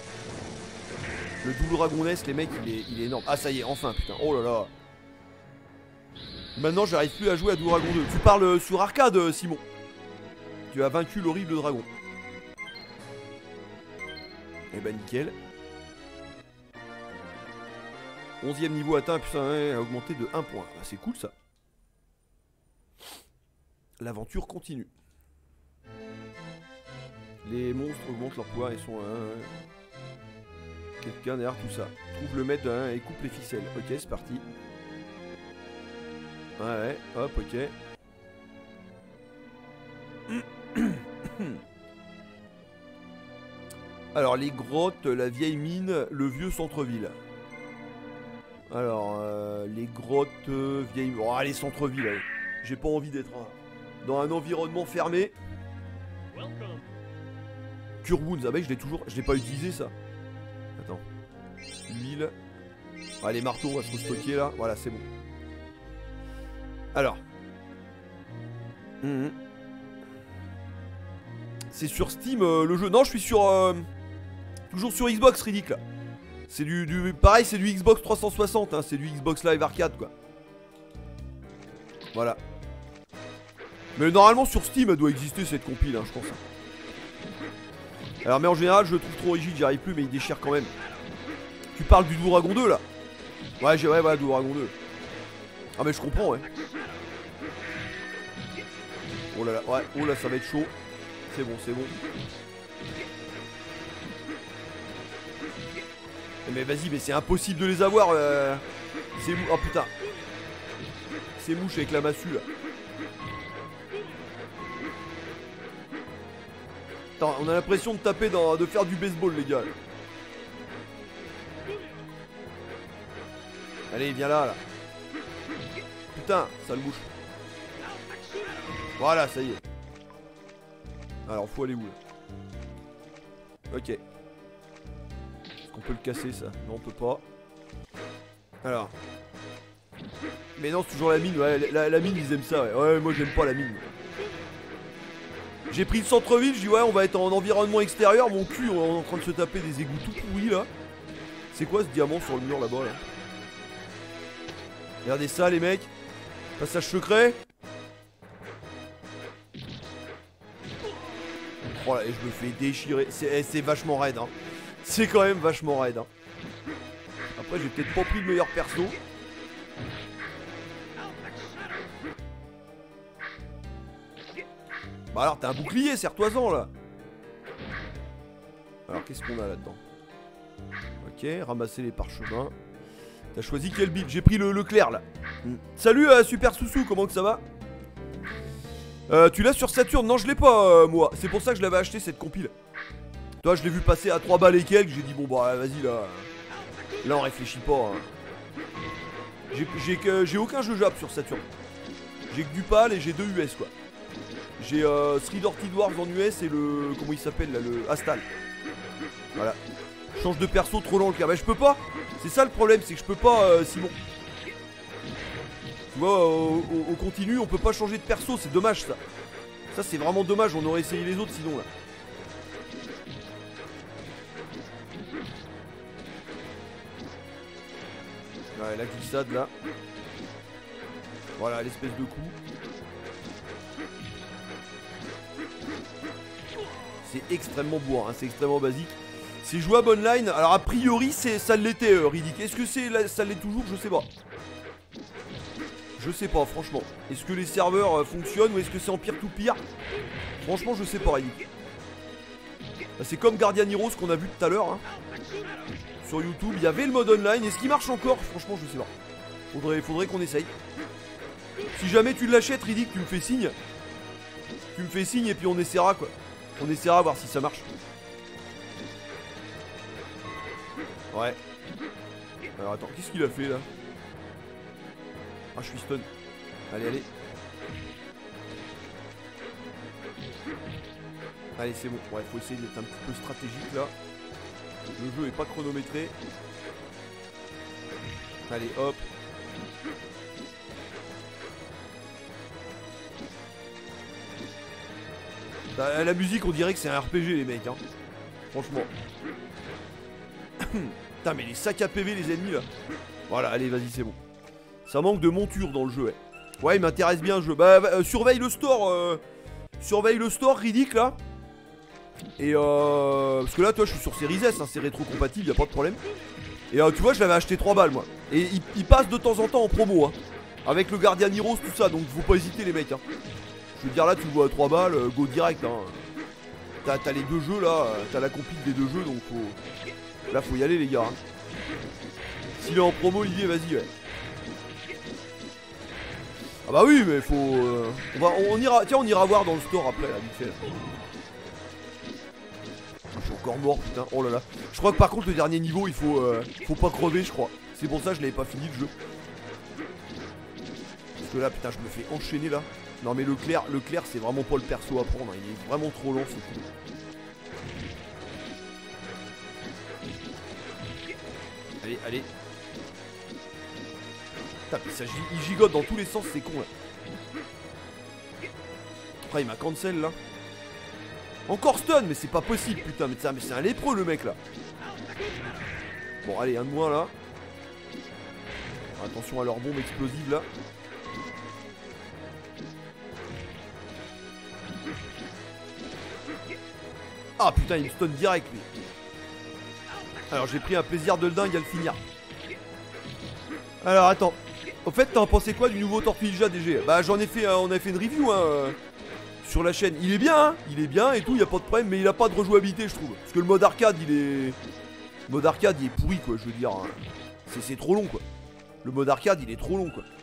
Le Double Dragon NES, les mecs, il est énorme. Ah ça y est, enfin putain. Oh là là. Maintenant j'arrive plus à jouer à Double Dragon 2. Tu parles sur arcade Simon. Tu as vaincu l'horrible dragon. Et bah nickel. 11ème niveau atteint, putain, ouais, a augmenté de 1 point. Ah, c'est cool ça. L'aventure continue. Les monstres augmentent leur pouvoir et sont... quelqu'un derrière tout ça. Trouve le maître et coupe les ficelles. Ok, c'est parti. Ouais, hop, ok. Alors, les grottes, la vieille mine, le vieux centre-ville. Alors, les grottes, vieilles... Oh, les centres-villes, allez. J'ai pas envie d'être dans un environnement fermé. Cure Wounds, ah bah je l'ai pas utilisé ça. Attends. L'huile. Ah les marteaux on va se restocker là. Voilà c'est bon. Alors. C'est sur Steam le jeu. Non je suis sur toujours sur Xbox ridicule là. C'est pareil c'est du Xbox 360 hein, c'est du Xbox Live Arcade quoi. Voilà. Mais normalement sur Steam elle doit exister cette compile hein, je pense. Alors mais en général je le trouve trop rigide, j'y arrive plus mais il déchire quand même. Tu parles du Double Dragon 2 là? Ouais ouais Double Dragon 2. Ah mais je comprends ouais. Oh là là, ouais, oh là ça va être chaud. C'est bon, c'est bon. Mais vas-y, mais c'est impossible de les avoir. C'est mou. Oh putain. C'est mouche avec la massue là. Attends, on a l'impression de taper de faire du baseball les gars. Allez, viens là. Putain, sale mouche. Voilà, ça y est. Alors, faut aller où là? Ok. Est-ce qu'on peut le casser ça? Non, on peut pas. Alors. Mais non, c'est toujours la mine. Ouais, la mine, ils aiment ça. Ouais, ouais moi, j'aime pas la mine. J'ai pris le centre-ville. Je dis, ouais, on va être en environnement extérieur. Mon cul, on est en train de se taper des égouts tout pourris là. C'est quoi ce diamant sur le mur là-bas là? Regardez ça, les mecs. Passage secret. Oh là, et je me fais déchirer. C'est vachement raide, hein. C'est quand même vachement raide, hein. Après, j'ai peut-être pas pris le meilleur perso. Bah alors, t'as un bouclier, serre-toi-en, là. Alors, qu'est-ce qu'on a là-dedans? Ok, ramasser les parchemins. T'as choisi quel build? J'ai pris le clair, là. Salut, Super Soussou, comment que ça va? Tu l'as sur Saturn? Non, je l'ai pas, moi. C'est pour ça que je l'avais acheté, cette compile. Toi, je l'ai vu passer à 3 balles et quelques. J'ai dit, bon, bah, vas-y, là. Là on réfléchit pas. Hein. J'ai aucun jeu Jap sur Saturn. J'ai que du PAL et j'ai 2 US quoi. J'ai Three Dorted Dwarves en US et le... Comment il s'appelle là, le Astal. Voilà. Change de perso trop lent le cas. Bah je peux pas. C'est ça le problème, c'est que je peux pas Simon. Tu vois, au continu on peut pas changer de perso, c'est dommage ça. Ça c'est vraiment dommage, on aurait essayé les autres sinon là. Ouais, la glissade là. Voilà l'espèce de coup. C'est extrêmement bourrin, hein, c'est extrêmement basique. C'est jouable online, alors a priori ça l'était Riddick. Est-ce que ça l'est toujours? Je sais pas. Je sais pas franchement. Est-ce que les serveurs fonctionnent ou est-ce que c'est en pire tout pire? Franchement je sais pas Riddick. C'est comme Guardian Heroes qu'on a vu tout à l'heure hein. Sur YouTube, il y avait le mode online. Est-ce qu'il marche encore? Franchement je sais pas. Faudrait qu'on essaye. Si jamais tu l'achètes Riddick, tu me fais signe. Tu me fais signe et puis on essaiera quoi. On essaiera voir si ça marche. Ouais. Alors attends, qu'est-ce qu'il a fait là? Ah je suis stun. Allez allez. Allez c'est bon. Ouais faut essayer d'être un petit peu stratégique là. Le jeu est pas chronométré. Allez hop. La musique on dirait que c'est un RPG les mecs hein. Franchement. Putain mais les sacs à PV les ennemis là. Voilà allez vas-y c'est bon. Ça manque de monture dans le jeu ouais. Ouais il m'intéresse bien le jeu. Bah surveille le store surveille le store Riddick là. Et parce que là toi je suis sur Series S hein, c'est rétro-compatible, y'a pas de problème. Et tu vois je l'avais acheté 3 balles moi. Et il passe de temps en temps en promo hein. Avec le Guardian Heroes tout ça, donc faut pas hésiter les mecs hein. Je veux dire là tu le vois à 3 balles, go direct hein. T'as les deux jeux là, t'as la compile des deux jeux donc faut... Là faut y aller les gars hein. S'il est en promo Olivier vas-y ouais. Ah bah oui mais faut... on ira... Tiens on ira voir dans le store après là vite fait là. Je suis encore mort putain, oh là là. Je crois que par contre le dernier niveau il faut pas crever je crois. C'est pour ça que je l'avais pas fini le jeu. Parce que là putain je me fais enchaîner là. Non mais le clair c'est vraiment pas le perso à prendre, il est vraiment trop lent ce coup. Allez, allez. Putain, ça il gigote dans tous les sens, c'est con là. Après il m'a cancel là. Encore stun, mais c'est pas possible putain, mais c'est un lépreux le mec là. Bon allez, un de moins là. Attention à leur bombe explosive là. Ah putain il me stun direct lui. Alors j'ai pris un plaisir de le dingue à le finir. Alors attends. Au fait t'en pensais quoi du nouveau Tortue Ninja DG? Bah on a fait une review hein, sur la chaîne. Il est bien et tout, y a pas de problème. Mais il a pas de rejouabilité je trouve. Parce que le mode arcade il est... Le mode arcade il est pourri quoi, je veux dire. C'est trop long quoi. Le mode arcade il est trop long quoi.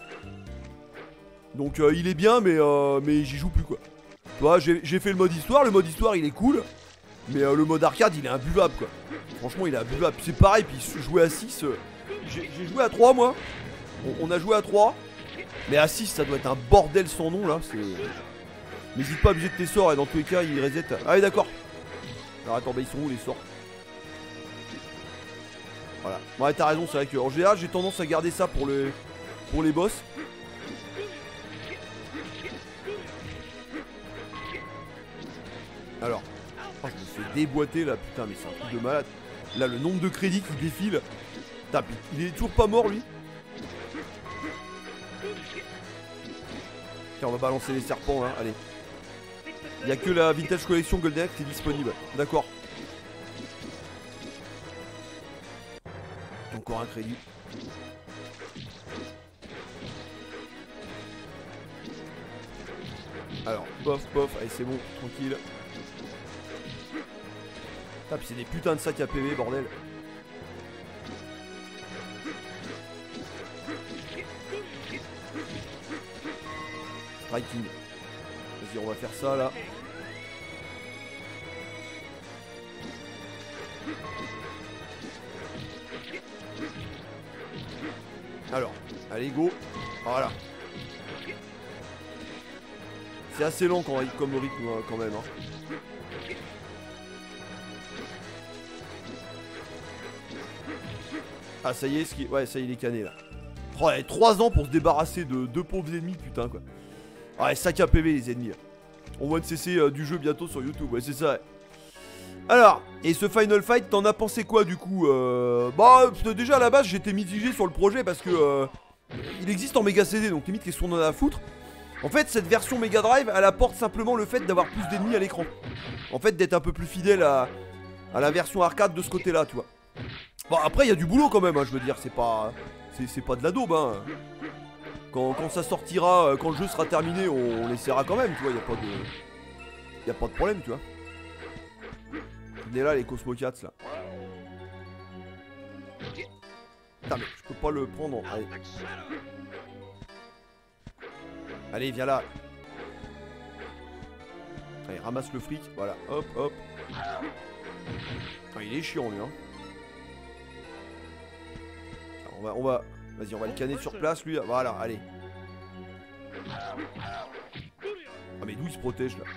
Donc il est bien mais j'y joue plus quoi. Tu vois j'ai fait le mode histoire il est cool. Mais le mode arcade il est imbuvable quoi. Franchement il est imbuvable. C'est pareil, puis jouer à 6 j'ai joué à 3 moi. On a joué à 3. Mais à 6 ça doit être un bordel sans nom là. N'hésite pas à abuser de tes sorts et dans tous les cas il reset. Ah oui d'accord. Alors attends bah ils sont où les sorts? Voilà. Ouais t'as raison, c'est vrai qu'en général j'ai tendance à garder ça pour les boss. Alors, oh, je me fais déboîter là, putain, mais c'est un truc de malade. Là, le nombre de crédits qui défile. Putain, il est toujours pas mort lui. Tiens, on va balancer les serpents là, allez. Il n'y a que la Vintage Collection Golden Axe qui est disponible. D'accord. Encore un crédit. Alors, pof, pof, allez, c'est bon, tranquille. Ah, puis c'est des putains de sacs à PV, bordel. Striking. Vas-y, on va faire ça là. Alors, allez go. Voilà. C'est assez lent comme rythme quand même. Hein. Ah ça y est, ouais ça y est, il est cané là. Oh, il y a 3 ans pour se débarrasser de 2 pauvres ennemis, putain quoi. Ouais, sac à PV les ennemis. On voit de cesser du jeu bientôt sur YouTube, ouais c'est ça. Ouais. Alors, et ce Final Fight, t'en as pensé quoi du coup Bah, déjà à la base j'étais mitigé sur le projet parce que il existe en Mega CD, donc limite qu'est-ce qu'on en a à foutre. En fait, cette version Mega Drive, elle apporte simplement le fait d'avoir plus d'ennemis à l'écran. En fait, d'être un peu plus fidèle à la version arcade de ce côté-là, tu vois. Bon, après, il y a du boulot quand même, hein, je veux dire, c'est pas de la daube, hein. Quand ça sortira, quand le jeu sera terminé, on l'essaiera quand même, tu vois, y a pas de problème, tu vois. Venez là, les Cosmo Cats, là. Putain, mais je peux pas le prendre en... Allez. Allez, viens là. Allez, ramasse le fric, voilà, hop, hop. Ah, il est chiant, lui, hein. Alors, on va... Vas-y, on va le canner sur place, lui. Voilà, allez. Ah, mais d'où il se protège, là?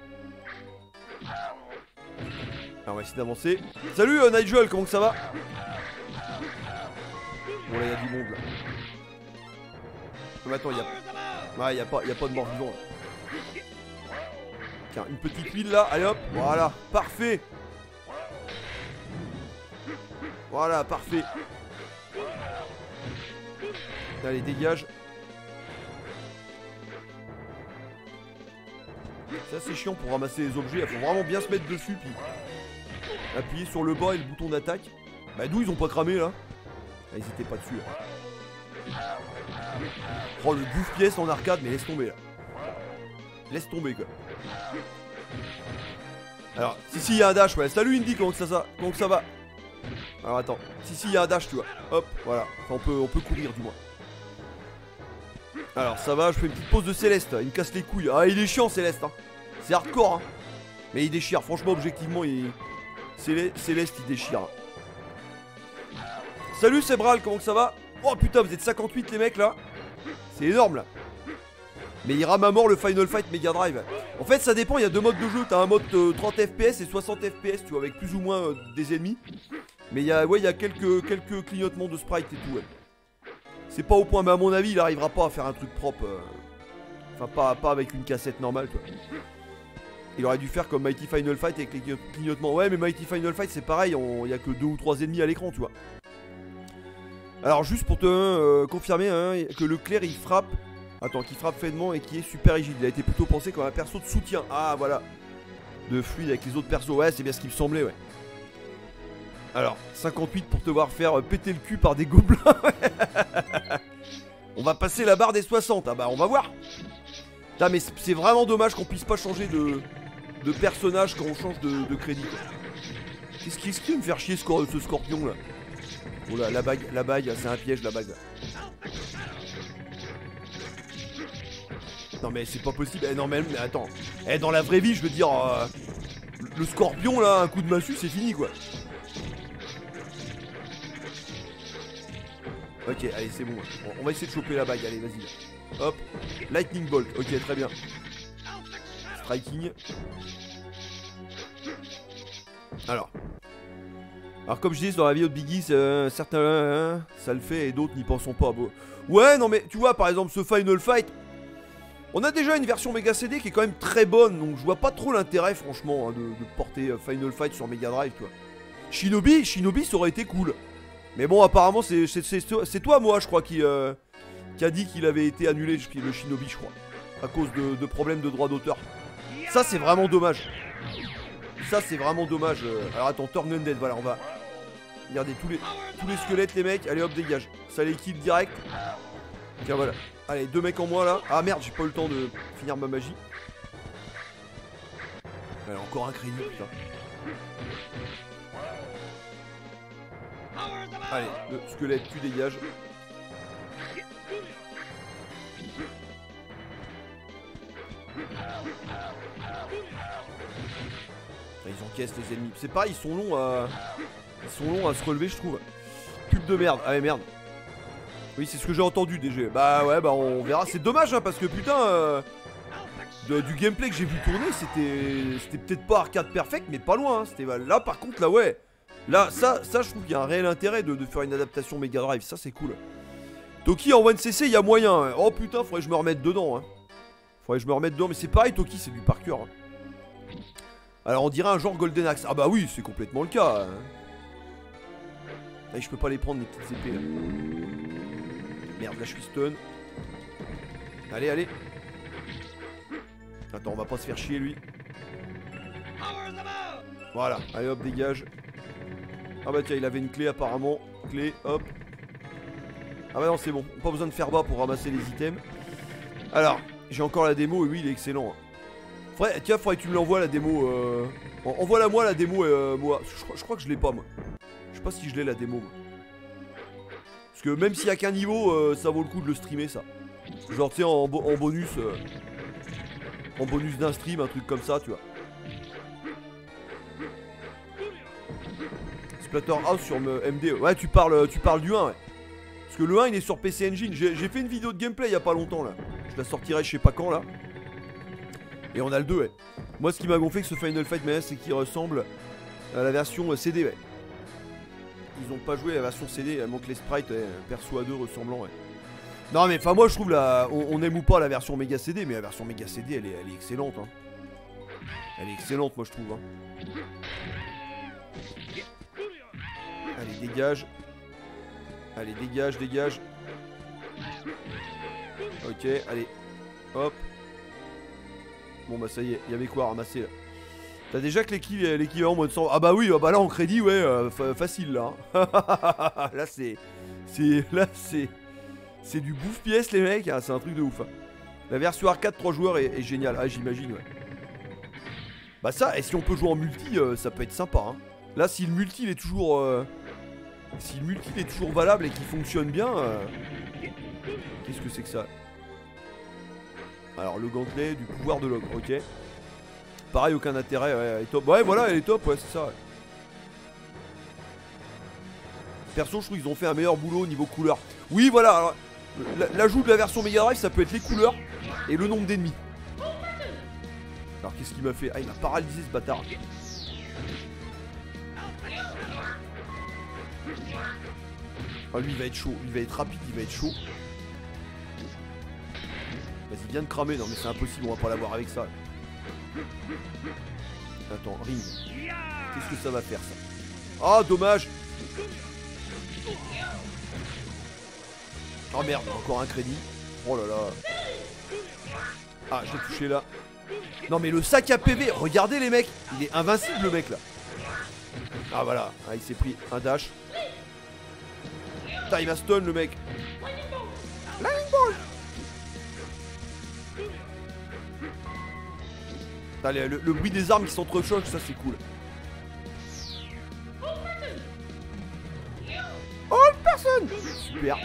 Alors, on va essayer d'avancer. Salut, Nigel, comment que ça va? Bon, là, il y a du monde, là. Mais attends, il y a... Ouais, y a pas de mort vivant, là. Tiens, une petite huile, là. Allez, hop. Voilà, parfait. Voilà, parfait. Allez, dégage. C'est assez chiant pour ramasser les objets. Il faut vraiment bien se mettre dessus, puis appuyer sur le bas et le bouton d'attaque. Bah d'où ils ont pas cramé là? Ah, ils étaient pas dessus là. Oh le bouffe-pièce en arcade, mais laisse tomber là. Laisse tomber quoi. Alors, si il y a un dash, ouais. Salut Indy, comment que ça va? Alors attends, si il y a un dash, tu vois. Hop, voilà. Enfin, on peut courir du moins. Alors ça va, je fais une petite pause de Céleste, il me casse les couilles. Ah il est chiant Céleste, hein. C'est hardcore hein. Mais il déchire, franchement objectivement Céleste il déchire. Salut Sebral, comment que ça va? Oh putain vous êtes 58 les mecs là. C'est énorme là. Mais il rame à mort le Final Fight Mega Drive. En fait ça dépend, il y a 2 modes de jeu. T'as un mode 30 fps et 60 fps tu vois, avec plus ou moins des ennemis. Mais il y a quelques clignotements de sprite et tout ouais. C'est pas au point, mais à mon avis, il arrivera pas à faire un truc propre. Enfin, pas avec une cassette normale, toi. Il aurait dû faire comme Mighty Final Fight avec les clignotements. Ouais, mais Mighty Final Fight, c'est pareil, il y a que 2 ou 3 ennemis à l'écran, tu vois. Alors, juste pour te confirmer hein, que le clair, il frappe. Attends, qui frappe finement et qui est super rigide. Il a été plutôt pensé comme un perso de soutien. Ah, voilà. De fluide avec les autres persos. Ouais, c'est bien ce qui me semblait, ouais. Alors, 58 pour te voir faire péter le cul par des gobelins. On va passer la barre des 60. Ah bah, on va voir. Là, mais c'est vraiment dommage qu'on puisse pas changer de personnage quand on change de crédit. Qu'est-ce qui va me faire chier ce scorpion là? Oh là, la bague, c'est un piège la bague. Non mais c'est pas possible. Non mais attends. Dans la vraie vie, je veux dire, le scorpion là, un coup de massue, c'est fini quoi. Ok, allez, c'est bon. On va essayer de choper la bague. Allez, vas-y. Hop. Lightning Bolt. Ok, très bien. Striking. Alors, comme je disais dans la vidéo de Biggie, certains ça le fait et d'autres n'y pensons pas. Bon. Ouais, non, mais tu vois, par exemple, ce Final Fight, on a déjà une version Mega CD qui est quand même très bonne. Donc, je vois pas trop l'intérêt, franchement, hein, de porter Final Fight sur Mega Drive, tu vois. Shinobi, ça aurait été cool. Mais bon, apparemment, c'est toi, moi, je crois, qui a dit qu'il avait été annulé, le Shinobi, je crois. À cause de problèmes de droit d'auteur. Ça, c'est vraiment dommage. Ça, c'est vraiment dommage. Alors, attends, Turn Undead, voilà, on va... Regardez, tous les squelettes, les mecs. Allez, hop, dégage. Ça les kill direct. Tiens, voilà. Allez, 2 mecs en moins, là. Ah, merde, j'ai pas eu le temps de finir ma magie. Allez, encore un crédit, putain. Allez, le squelette, tu dégages. Ils encaissent les ennemis. C'est pareil, ils sont longs à se relever, je trouve. Pub de merde. Allez, merde. Oui, c'est ce que j'ai entendu DG. Bah ouais, bah on verra. C'est dommage, hein, parce que putain, du gameplay que j'ai vu tourner, c'était peut-être pas arcade perfect, mais pas loin. Hein. C'était là, par contre, là, ouais. Là, ça je trouve qu'il y a un réel intérêt de faire une adaptation Mega Drive. Ça, c'est cool. Toki en 1cc, il y a moyen. Hein. Oh putain, faudrait que je me remette dedans. Hein. Faudrait que je me remette dedans. Mais c'est pareil, Toki, c'est du par cœur. Hein. Alors, on dirait un genre Golden Axe. Ah bah oui, c'est complètement le cas. Hein. Et je peux pas les prendre, les petites épées là. Merde, là je suis stun. Allez, allez. Attends, on va pas se faire chier lui. Voilà, allez hop, dégage. Ah bah tiens, il avait une clé apparemment. Clé, hop. Ah bah non, c'est bon, pas besoin de faire bas pour ramasser les items. Alors, j'ai encore la démo et oui, il est excellent. Tiens, faudrait que tu me l'envoies la démo. Envoie-la moi la démo, moi. Je crois que je l'ai pas moi. Je sais pas si je l'ai la démo moi. Parce que même s'il y a qu'un niveau, ça vaut le coup de le streamer ça. Genre tu sais en bonus. En bonus d'un stream, un truc comme ça, tu vois. Splatterhouse sur MD. Ouais, tu parles du 1, ouais. Parce que le 1 il est sur PC Engine. J'ai fait une vidéo de gameplay il y a pas longtemps là. Je la sortirai je sais pas quand là. Et on a le 2, ouais. Moi ce qui m'a gonflé que ce Final Fight mais c'est qu'il ressemble à la version CD, ouais. Ils ont pas joué la version CD, il manque les sprites, ouais, perso à 2 ressemblant, ouais. Non mais enfin moi je trouve la. On aime ou pas la version Mega CD, mais la version Mega CD elle est excellente hein. Elle est excellente moi je trouve hein. Allez dégage. Allez dégage. Ok, allez. Hop. Bon bah ça y est, il y avait quoi à ramasser là. T'as déjà que l'équivalent moins de 100. Ah bah oui, bah là en crédit ouais, facile là. Hein. Là c'est. C'est du bouffe-pièce les mecs, hein, c'est un truc de ouf. Hein. La version arcade 3 joueurs est géniale, ah j'imagine ouais. Bah ça, et si on peut jouer en multi, ça peut être sympa. Hein. Là si le multi il est toujours. Si le multi il est toujours valable et qu'il fonctionne bien. Qu'est-ce que c'est que ça? Alors le gantelet du pouvoir de l'ogre, ok. Pareil, aucun intérêt, ouais, elle est top. Ouais voilà, elle est top, ouais c'est ça. Ouais. Perso je trouve qu'ils ont fait un meilleur boulot au niveau couleur. Oui voilà, alors. L'ajout de la version Mega Drive, ça peut être les couleurs et le nombre d'ennemis. Alors qu'est-ce qu'il m'a fait? Ah il m'a paralysé ce bâtard. Ah lui il va être chaud, il va être rapide, il va être chaud. Vas-y viens de cramer, non mais c'est impossible, on va pas l'avoir avec ça. Attends, ring. Qu'est-ce que ça va faire ça? Ah dommage. Oh merde, encore un crédit. Oh là là. Ah, je l'ai touché là. Non mais le sac à PV, regardez les mecs. Il est invincible le mec là. Ah voilà, ah, il s'est pris un dash. Putain, il m'a stun le mec. Lightning Ball. Putain, le bruit des armes qui s'entrechoquent, ça c'est cool. Oh une personne. Super.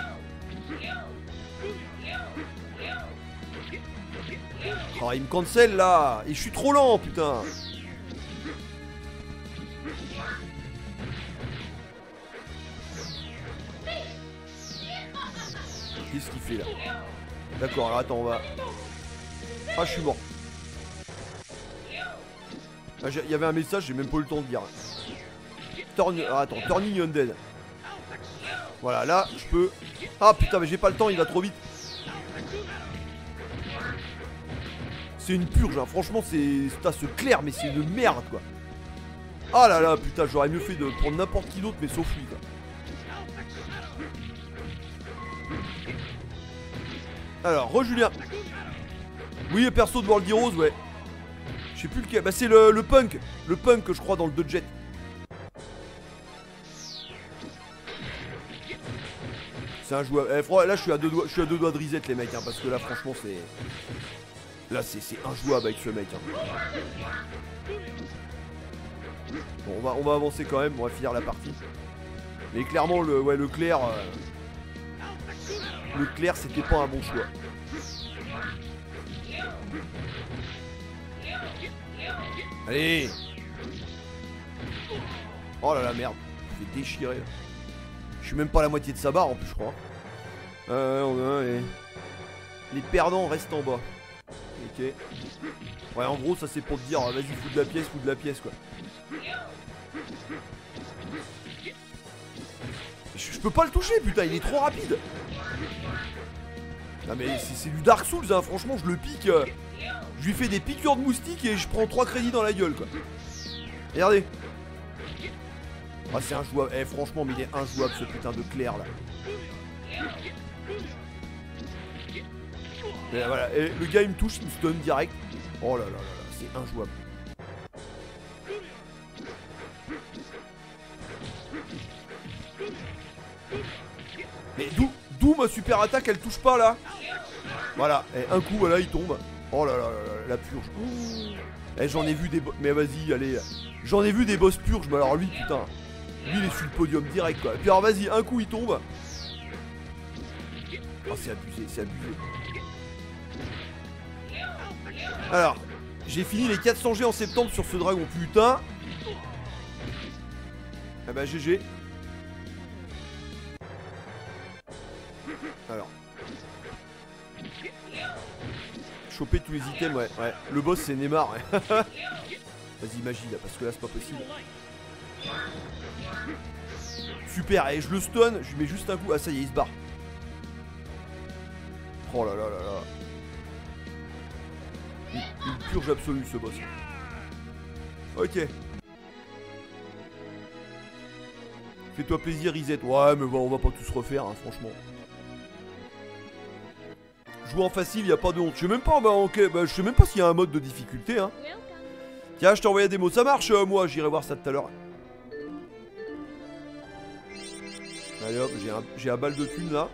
Oh il me cancel là. Et je suis trop lent putain. Qu'est-ce qu'il fait là? D'accord alors attends on va. Ah je suis mort. Ah, il y avait un message, j'ai même pas eu le temps de dire. Attends, Turning Undead. Voilà, là, je peux... Ah putain, mais j'ai pas le temps, il va trop vite. C'est une purge, hein. Franchement, c'est... Putain, ce clair, mais c'est une merde, quoi. Ah là là, putain, j'aurais mieux fait de prendre n'importe qui d'autre, mais sauf lui, quoi. Alors, re-Julien. Oui, perso de World Heroes, ouais. Je sais plus lequel. Bah, c'est le punk. Le punk, je crois, dans le 2 jet. C'est un joueur. Là, je suis à deux doigts de reset, les mecs, hein, parce que là, franchement, c'est. Là, c'est injouable avec ce mec. Hein. Bon, on va avancer quand même. On va finir la partie. Mais clairement, le clair. Le clair, c'était pas un bon choix. Allez. Oh là là, merde. Je vais déchirer. Je suis même pas à la moitié de sa barre en plus, je crois. Les perdants restent en bas. Ok. Ouais, en gros, ça c'est pour te dire, vas-y, fous de la pièce, quoi. Je peux pas le toucher, putain, il est trop rapide. Non mais c'est du Dark Souls, hein, franchement, je le pique. Je lui fais des piqûres de moustiques et je prends 3 crédits dans la gueule, quoi. Regardez. Ah, c'est injouable. Eh, franchement, mais il est injouable, ce putain de clair, là. Et voilà, et le gars, il me touche, il me stun direct. Oh là là là là, c'est injouable. Mais d'où ma super attaque, elle touche pas, là. Voilà, et un coup, voilà, il tombe. Oh là là là là, la purge. Eh, j'en ai vu des... Mais vas-y, allez. J'en ai vu des boss purges, mais alors lui, putain. Lui, il est sur le podium direct, quoi. Et puis alors, vas-y, un coup, il tombe. Oh, c'est abusé, c'est abusé. Alors, j'ai fini les 400 G en septembre sur ce dragon, putain. Ah bah, GG. Alors. Choper tous les items, ouais. Le boss, c'est Neymar, ouais. Vas-y, magie, là, parce que là, c'est pas possible. Super, et je le stun, je lui mets juste un coup. Ah, ça y est, il se barre. Oh là là là là. Une purge absolue, ce boss. Ok. Fais-toi plaisir, reset. Ouais, mais bon, on va pas tous refaire, hein, franchement. Jouer en facile, y a pas de honte. Je sais même pas, je sais même pas s'il y a un mode de difficulté, hein. Tiens, je t'ai envoyé des mots. Ça marche, moi, j'irai voir ça tout à l'heure. Allez hop, j'ai un balle de thune là.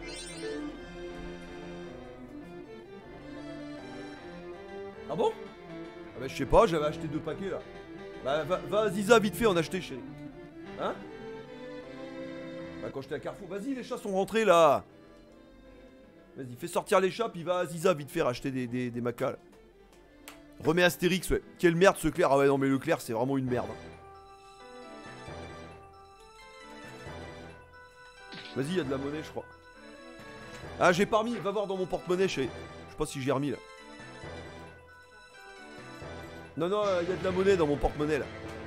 Ah bon? Ah bah je sais pas, j'avais acheté 2 paquets là. Bah va Ziza vite fait en acheter chérie. Hein? Bah quand j'étais à Carrefour, vas-y les chats sont rentrés là. Vas-y fais sortir les chats puis va à Ziza vite fait acheter des macas là. Remets Astérix, ouais. Quelle merde ce clair. Ah ouais non mais le clair c'est vraiment une merde. Vas-y, il y a de la monnaie, je crois. Ah, j'ai pas remis. Va voir dans mon porte-monnaie, chérie. Je sais pas si j'ai remis là. Non, non, il y a de la monnaie dans mon porte-monnaie là.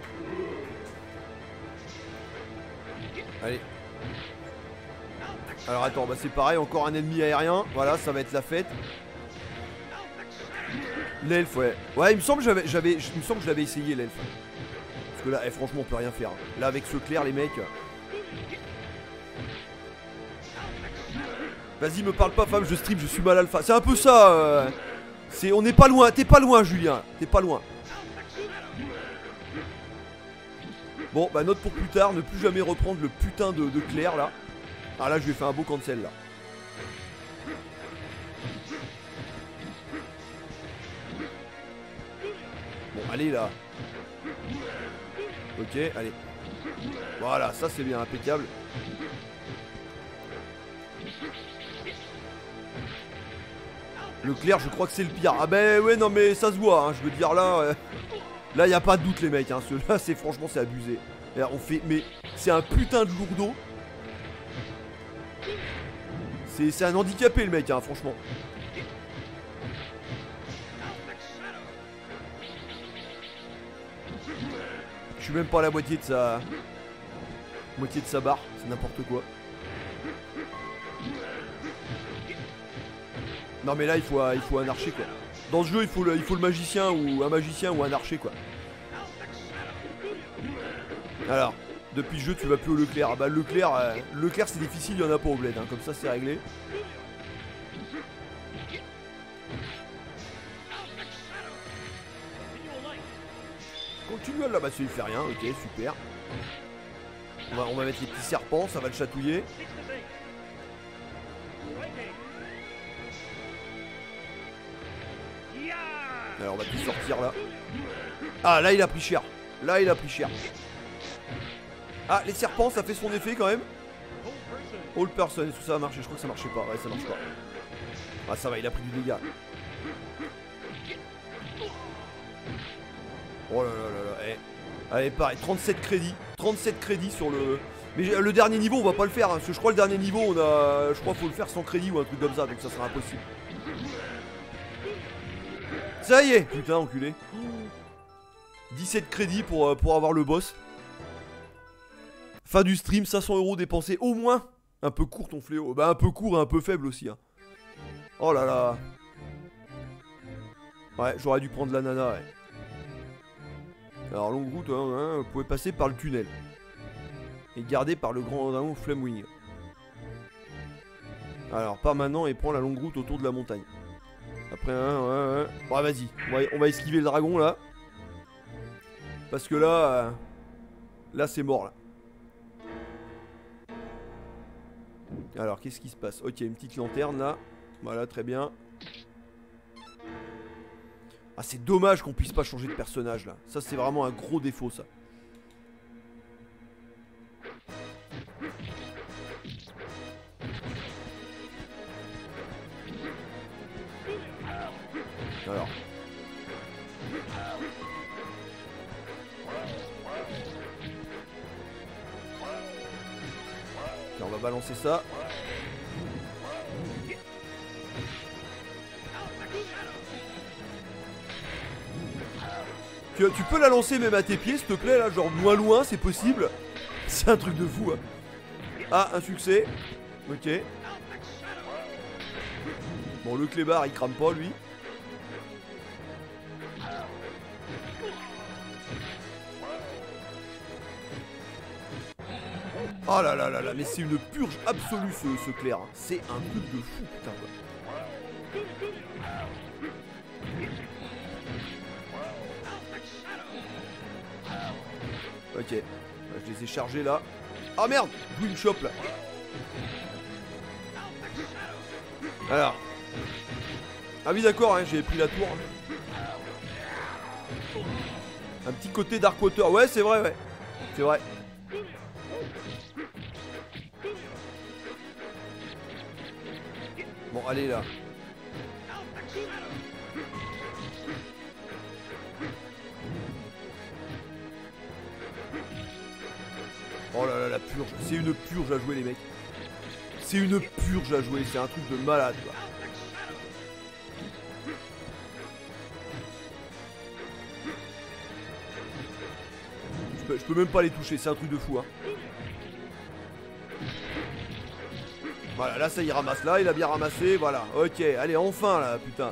Allez. Alors attends, bah c'est pareil, encore un ennemi aérien. Voilà, ça va être la fête. L'elfe, ouais. Ouais, il me semble que je l'avais essayé l'elfe. Parce que là, franchement, on peut rien faire. Là, avec ce clair, les mecs. Vas-y, me parle pas, femme, je stream, je suis mal alpha. C'est un peu ça. On n'est pas loin. T'es pas loin, Julien. T'es pas loin. Bon, bah, note pour plus tard. Ne plus jamais reprendre le putain de clair là. Ah, là, je lui ai fait un beau cancel là. Bon, allez là. Ok, allez. Voilà, ça c'est bien, impeccable. Le clair, je crois que c'est le pire. Ah ben ouais, non mais ça se voit, hein, je veux dire là. Là, y a pas de doute, les mecs. Hein, là, c'est franchement, c'est abusé. Là, on fait, mais c'est un putain de lourdeau. C'est un handicapé, le mec, hein, franchement. Je suis même pas à la moitié de sa barre, c'est n'importe quoi. Non mais là il faut un archer quoi. Dans ce jeu il faut le magicien ou un magicien ou un archer quoi. Alors, depuis le jeu tu vas plus au Leclerc. Ah bah Leclerc c'est difficile, il y en a pas au bled, hein. Comme ça c'est réglé. Continue là, bah ça lui fait rien, ok super. On va mettre les petits serpents, ça va le chatouiller. Alors on va tout sortir là. Ah là il a pris cher. Là il a pris cher. Ah les serpents ça fait son effet quand même. All person, est-ce que ça va marcher? Je crois que ça marchait pas. Ouais ça marche pas. Ah ça va, il a pris du dégât. Oh là là là là. Eh. Allez pareil, 37 crédits. 37 crédits sur le... Mais le dernier niveau on va pas le faire hein, parce que je crois le dernier niveau on a... Je crois faut le faire sans crédit ou un truc comme ça, donc ça sera impossible. Ça y est. Putain enculé. 17 crédits pour avoir le boss. Fin du stream, 500 € dépensés au moins. Un peu court ton fléau. Bah un peu court et un peu faible aussi hein. Oh là là. Ouais j'aurais dû prendre la nana ouais. Alors longue route hein, vous pouvez passer par le tunnel. Et garder par le grand dragon Flamewing. Alors pars maintenant et prends la longue route autour de la montagne. Après ouais. Bon vas-y, on va esquiver le dragon là. Parce que là là c'est mort là. Alors qu'est-ce qui se passe? Ok une petite lanterne là. Voilà très bien. Ah c'est dommage qu'on puisse pas changer de personnage là. Ça c'est vraiment un gros défaut ça. Alors. Tiens, on va balancer ça. Tu peux la lancer même à tes pieds s'il te plaît là, genre moins loin c'est possible. C'est un truc de fou hein. Ah un succès. Ok. Bon le clébard il crame pas lui. Oh là là là là, mais c'est une purge absolue ce clair hein. C'est un truc de fou putain quoi. Ok, je les ai chargés là. Ah merde, d'où une chope là. Alors. Ah oui d'accord, hein, j'ai pris la tour. Un petit côté Darkwater, ouais c'est vrai ouais. C'est vrai. Bon allez là. Oh là là la purge, c'est une purge à jouer les mecs. C'est une purge à jouer, c'est un truc de malade quoi. Je peux même pas les toucher, c'est un truc de fou hein. Voilà, là ça y ramasse là, il a bien ramassé, voilà. Ok, allez enfin là, putain.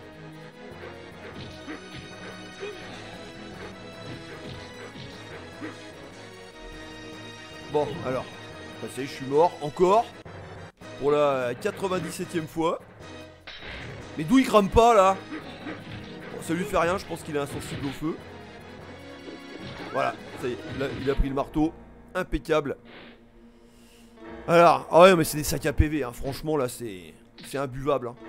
Bon, alors, bah, ça y est, je suis mort, encore. Pour la 97ème fois. Mais d'où il crame pas là? Bon, ça lui fait rien, je pense qu'il est insensible au feu. Voilà, ça y est, là, il a pris le marteau. Impeccable. Alors, ah ouais, mais c'est des sacs à PV, hein. Franchement là, c'est imbuvable. Hein.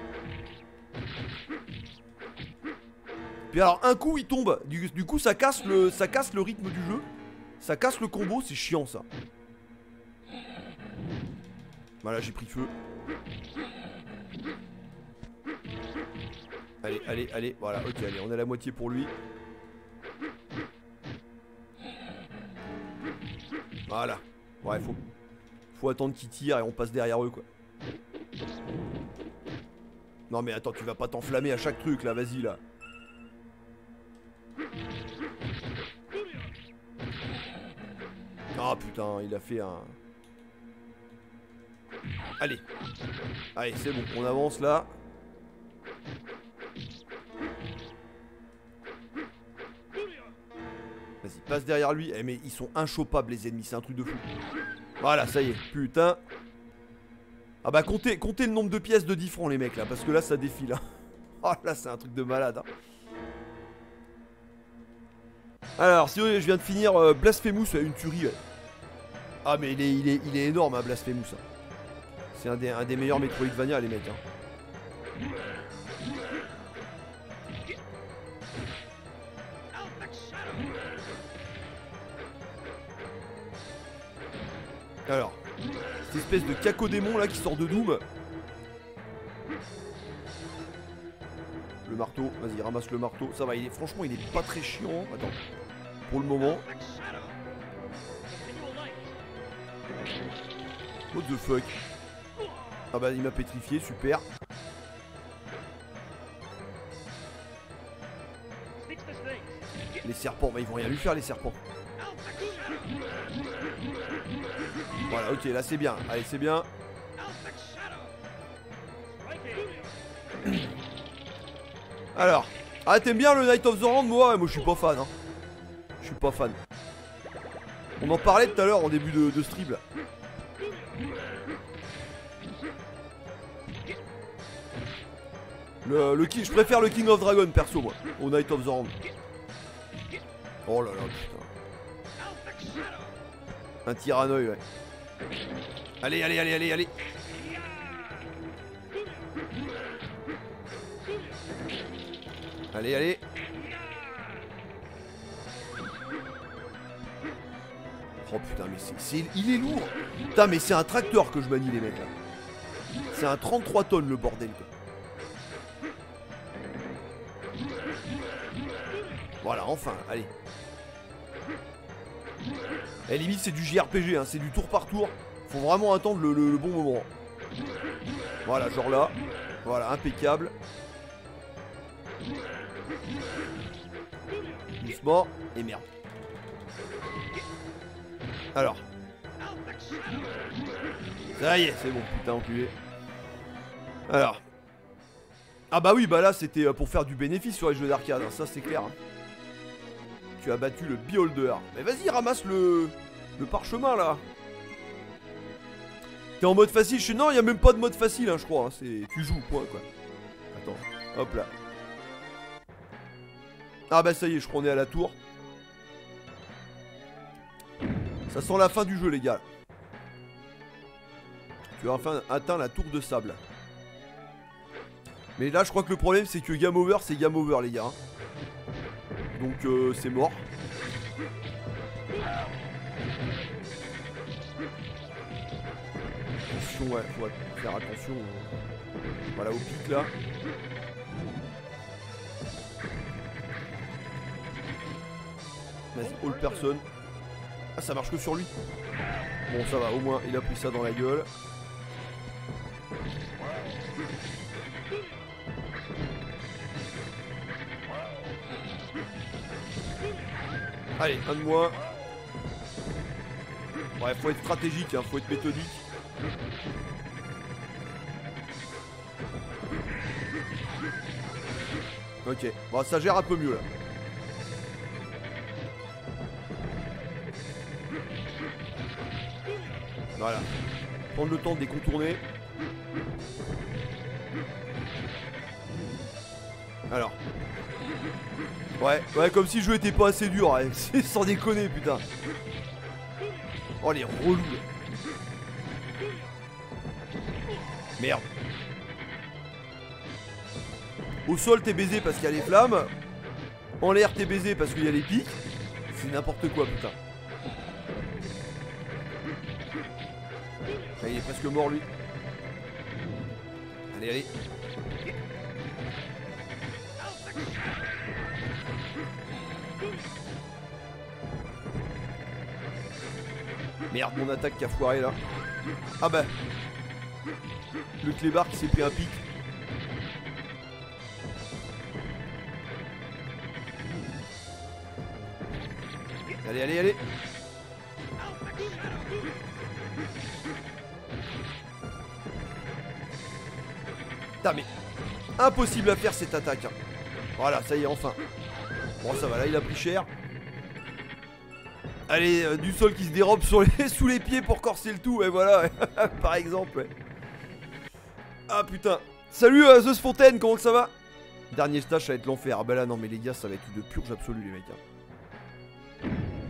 Puis alors, un coup il tombe, du coup ça casse le rythme du jeu. Ça casse le combo, c'est chiant ça. Voilà, j'ai pris feu. Allez, allez, allez, voilà, ok, allez, on a la moitié pour lui. Voilà. Ouais, faut attendre qu'ils tirent et on passe derrière eux quoi. Non mais attends, tu vas pas t'enflammer à chaque truc là, vas-y là. Ah putain, il a fait un... Allez. Allez, c'est bon, on avance là. Vas-y, passe derrière lui. Eh mais ils sont inchopables les ennemis, c'est un truc de fou. Voilà, ça y est, putain. Ah bah comptez le nombre de pièces de 10 francs les mecs là, parce que là ça défile. Hein. Oh là c'est un truc de malade. Hein. Alors, si je viens de finir Blasphemous, une tuerie. Ah mais il est énorme hein, Blasphemous. Hein. C'est un des meilleurs Metroidvania les mecs. Hein. Alors, cette espèce de cacodémon là qui sort de Doom. Le marteau, vas-y ramasse le marteau. Ça va, franchement il est pas très chiant. Attends, pour le moment. What the fuck? Ah bah il m'a pétrifié, super. Les serpents, bah ils vont rien lui faire les serpents. Voilà, ok, là c'est bien. Allez, c'est bien. Alors, ah t'aimes bien le Night of the Round? Moi je suis pas fan hein. Je suis pas fan. On en parlait tout à l'heure en début de stream là. Je préfère le King of Dragon perso moi au Night of the Round. Oh là là putain. Un Tyrannoï ouais. Allez allez allez allez allez. Allez allez. Oh putain mais il est lourd. Putain mais c'est un tracteur que je manie les mecs là. C'est un 33 tonnes le bordel quoi. Voilà enfin allez. Et limite c'est du JRPG hein, c'est du tour par tour. Faut vraiment attendre le bon moment. Voilà genre là. Voilà impeccable. Doucement et merde. Alors. Ça y est, c'est bon, putain enculé. Alors. Ah bah oui, bah là c'était pour faire du bénéfice sur les jeux d'arcade, hein, ça c'est clair. Hein. Tu as battu le Beholder. Mais vas-y, ramasse le parchemin là. T'es en mode facile, non, il y a même pas de mode facile, hein, je crois. Hein. Tu joues, point quoi. Attends, hop là. Ah bah ça y est, je crois qu'on est à la tour. Ça sent la fin du jeu les gars. Tu as enfin atteint la tour de sable. Mais là je crois que le problème c'est que game over c'est game over les gars. Donc c'est mort. Attention ouais, faut faire attention. Voilà au pic là. Vas-y, all person. Ah ça marche que sur lui. Bon ça va, au moins il a pris ça dans la gueule. Allez, un de moins. Ouais, faut être stratégique, hein, faut être méthodique. Ok, bon ça gère un peu mieux là. Voilà. Prendre le temps de les contourner. Alors. Ouais, comme si le jeu était pas assez dur, hein. C'est sans déconner, putain. Oh, les relous. Merde. Au sol, t'es baisé parce qu'il y a les flammes. En l'air, t'es baisé parce qu'il y a les pics. C'est n'importe quoi, putain. Ah, il est presque mort, lui. Allez, allez. Merde, mon attaque qui a foiré là. Ah bah. Le clébard qui s'est pris un pic. Allez, allez, allez. Putain mais impossible à faire cette attaque hein. Voilà ça y est enfin. Bon ça va là il a pris cher. Allez du sol qui se dérobe sur sous les pieds pour corser le tout. Et voilà par exemple ouais. Ah putain. Salut The Fontaine, comment que ça va? Dernier stage ça va être l'enfer. Ah bah là non mais les gars ça va être de purge absolue les mecs hein.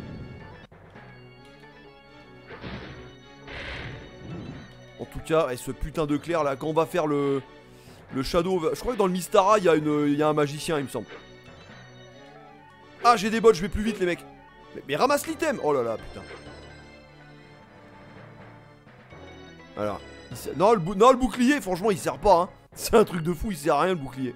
En tout cas et ce putain de clair là quand on va faire le Shadow, je crois que dans le Mystara il y a un magicien il me semble. Ah j'ai des bots, je vais plus vite les mecs. Mais ramasse l'item. Oh là là putain. Alors non le bouclier franchement il sert pas hein. C'est un truc de fou, il sert à rien le bouclier.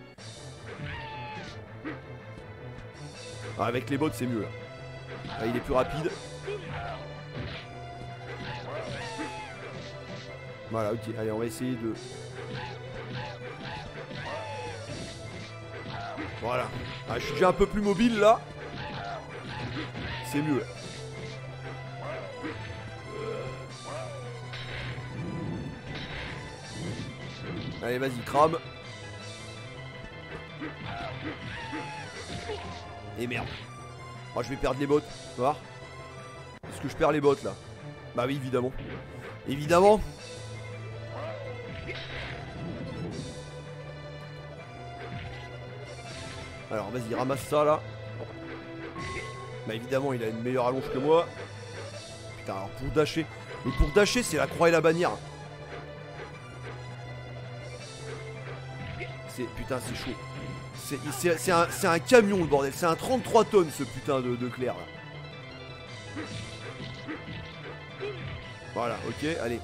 Ah, avec les bots c'est mieux là. Ah, il est plus rapide. Voilà, ok, allez, on va essayer de... Voilà. Ah, je suis déjà un peu plus mobile là. C'est mieux. Allez, vas-y, crame. Et merde. Oh, je vais perdre les bottes. Tu vois? Est-ce que je perds les bottes là? Bah oui, évidemment. Évidemment. Alors, vas-y, ramasse ça là. Bah évidemment, il a une meilleure allonge que moi. Putain, alors pour dasher. Mais pour dasher, c'est la croix et la bannière. Putain, c'est chaud. C'est un camion, le bordel. C'est un 33 tonnes, ce putain de clair là. Voilà, ok, allez.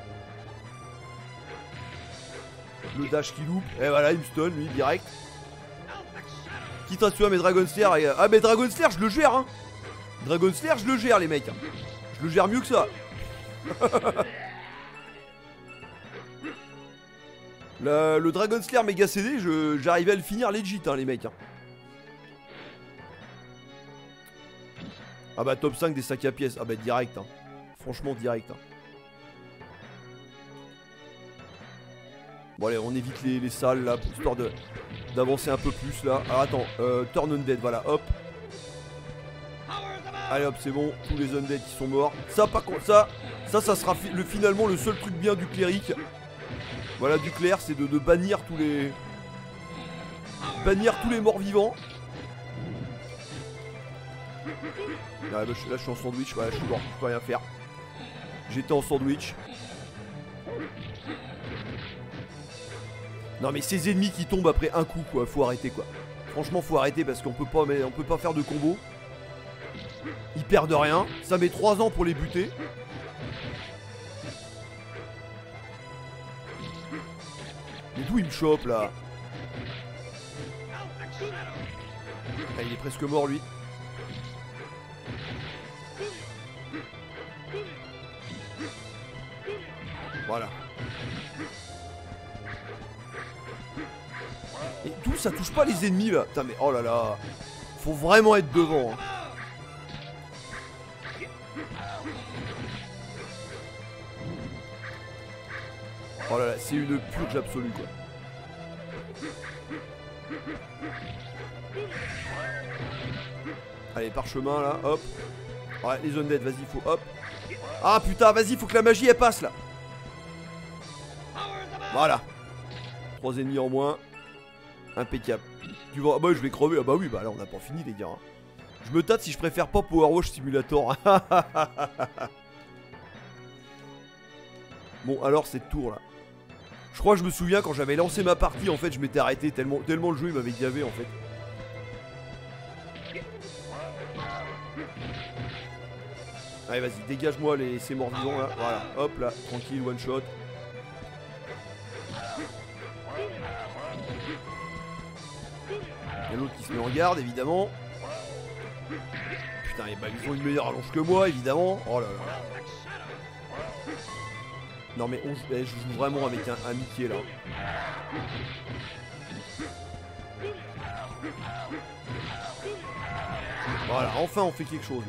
Le dash qui loupe. Et voilà, il me stun, lui, direct. Quitte à tuer mes Dragon Slayer. Ah, mais Dragon Slayer, je le gère, hein. Dragon Slayer, je le gère, les mecs. Je le gère mieux que ça. Le Dragon Slayer méga CD, j'arrivais à le finir legit, hein, les mecs. Hein. Ah bah top 5 des sacs à pièces. Ah bah direct, hein. Franchement direct. Hein. Bon allez, on évite les salles là, histoire d'avancer un peu plus là. Ah attends, Turn Undead, voilà, hop. Allez hop, c'est bon, tous les Undead qui sont morts. Ça par contre, ça sera finalement le seul truc bien du cléric. Voilà, du clair, c'est de bannir tous les... Bannir tous les morts vivants. Là, je suis en sandwich, voilà, je suis mort, je peux rien faire. J'étais en sandwich. Non mais ces ennemis qui tombent après un coup quoi, faut arrêter quoi. Franchement faut arrêter parce qu'on peut pas faire de combo. Ils perdent rien, ça met 3 ans pour les buter. Mais d'où il me chope là? Ah, il est presque mort lui. Voilà. Et d'où ça touche pas les ennemis là? Putain mais oh là là. Faut vraiment être devant hein. Oh là là, c'est une purge absolue quoi. Allez, parchemin là, hop. Ouais, les undead, vas-y, faut hop. Ah putain, vas-y, faut que la magie elle passe là. Voilà. 3 ennemis en moins. Impeccable. Tu vois, ah bah je vais crever. Ah bah oui, bah là on n'a pas fini les gars. Je me tâte si je préfère pas Power Wash Simulator. Bon, alors cette tour là. Je crois que je me souviens quand j'avais lancé ma partie, en fait, je m'étais arrêté tellement le jeu il m'avait gavé en fait. Allez, vas-y, dégage-moi ces morts vivants là. Voilà, hop là, tranquille, one shot. Il y a l'autre qui se met en garde, évidemment. Putain, bah, ils ont une meilleure allonge que moi, évidemment. Oh là là. Non mais je joue vraiment avec un Mickey là. Voilà, enfin on fait quelque chose là.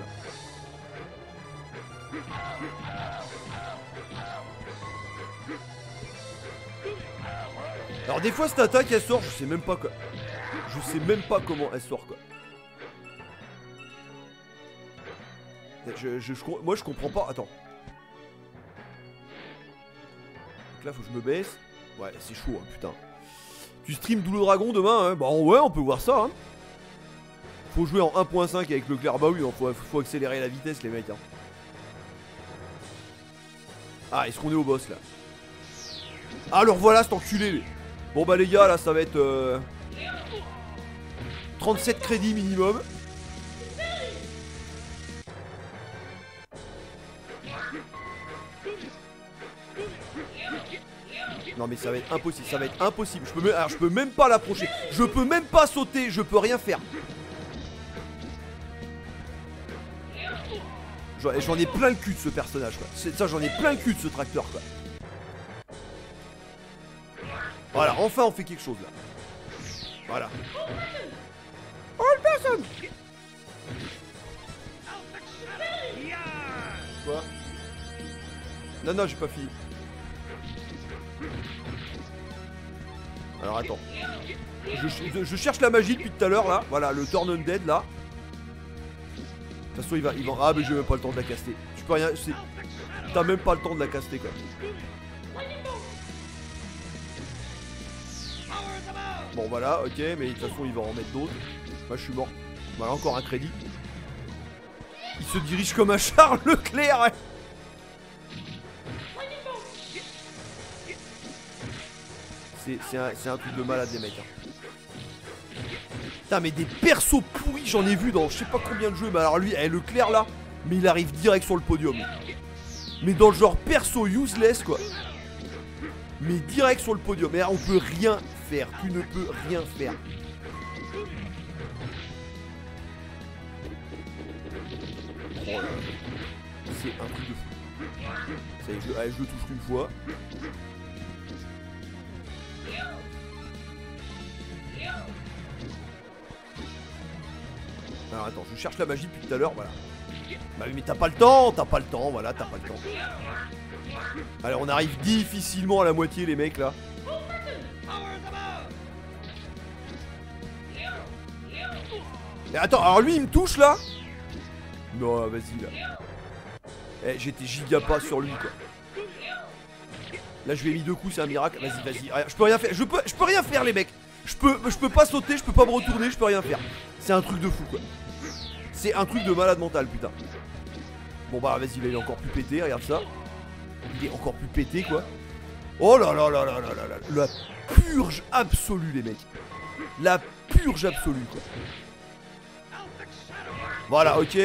Alors des fois cette attaque elle sort, je sais même pas quoi. Je sais même pas comment elle sort quoi. Moi je comprends pas, attends. Là faut que je me baisse. Ouais c'est chaud hein, putain. Tu stream Double Dragon demain hein? Bah ouais on peut voir ça hein. Faut jouer en 1.5 avec le clair. Bah oui hein, faut accélérer la vitesse les mecs hein. Ah est-ce qu'on est au boss là? Ah alors voilà cet enculé. Bon bah les gars là ça va être 37 crédits minimum. Non mais ça va être impossible, ça va être impossible. Je peux même pas l'approcher. Je peux même pas sauter, je peux rien faire. J'en ai plein le cul de ce personnage quoi. Ça j'en ai plein le cul de ce tracteur quoi. Voilà, enfin on fait quelque chose là. Voilà. All person. Quoi? Non, non, j'ai pas fini. Alors attends. Je cherche la magie depuis tout à l'heure là. Voilà, le Turn Undead là. De toute façon, il va. Ah, mais j'ai même pas le temps de la caster. Je peux rien. T'as même pas le temps de la caster quoi. Bon, voilà, ok, mais de toute façon, il va en mettre d'autres. Moi, je suis mort. Voilà, encore un crédit. Il se dirige comme un Charles Leclerc. Hein. C'est un truc de malade, les mecs. Hein. Putain, mais des persos pourris, j'en ai vu dans je sais pas combien de jeux. Mais alors lui, Leclerc là, mais il arrive direct sur le podium. Mais dans le genre perso useless quoi. Mais direct sur le podium. Mais là, on peut rien faire. Tu ne peux rien faire. Oh là là. C'est un truc de fou. Ça y est, je le touche une fois. Alors attends, je cherche la magie depuis tout à l'heure, voilà. Bah oui, mais t'as pas le temps, voilà, t'as pas le temps. Alors on arrive difficilement à la moitié les mecs là. Mais attends, alors lui il me touche là. Non, vas-y là. Eh, j'étais giga pas sur lui quoi. Là je lui ai mis 2 coups, c'est un miracle. Vas-y. Je peux rien faire. Je peux rien faire les mecs. Je peux pas sauter, je peux pas me retourner, je peux rien faire. C'est un truc de fou quoi. C'est un truc de malade mental putain. Bon bah vas-y, là il est encore plus pété, regarde ça. Il est encore plus pété quoi. Oh là là là là là là là. La purge absolue les mecs. La purge absolue quoi. Voilà, ok.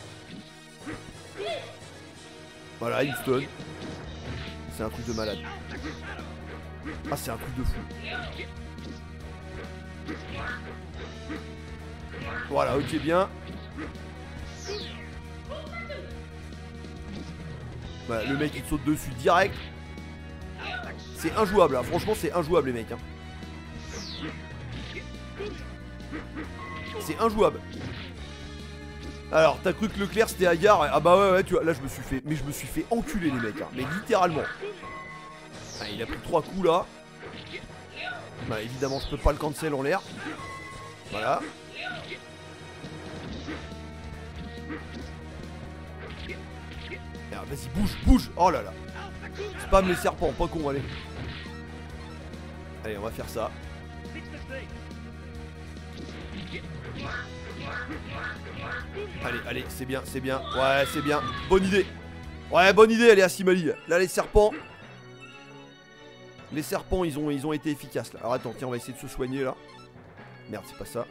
Voilà, il stun. C'est un truc de malade. Ah, c'est un truc de fou. Voilà, ok, bien. Voilà, le mec il te saute dessus direct. C'est injouable, hein. Franchement, c'est injouable, les mecs. Hein. C'est injouable. Alors, t'as cru que Leclerc c'était Agar? Ah bah ouais, tu vois, là je me suis fait. Mais je me suis fait enculer, les mecs. Hein. Mais littéralement. Ah, il a pris 3 coups là. Bah évidemment, je peux pas le cancel en l'air. Voilà. Vas-y, bouge. Oh là là. Spam les serpents, pas con, allez. Allez, on va faire ça. Allez, c'est bien. Ouais, c'est bien. Bonne idée. Ouais, bonne idée, allez, Assimali. Là, les serpents. Les serpents, ils ont été efficaces là. Alors attends, tiens, on va essayer de se soigner là. Merde, c'est pas ça.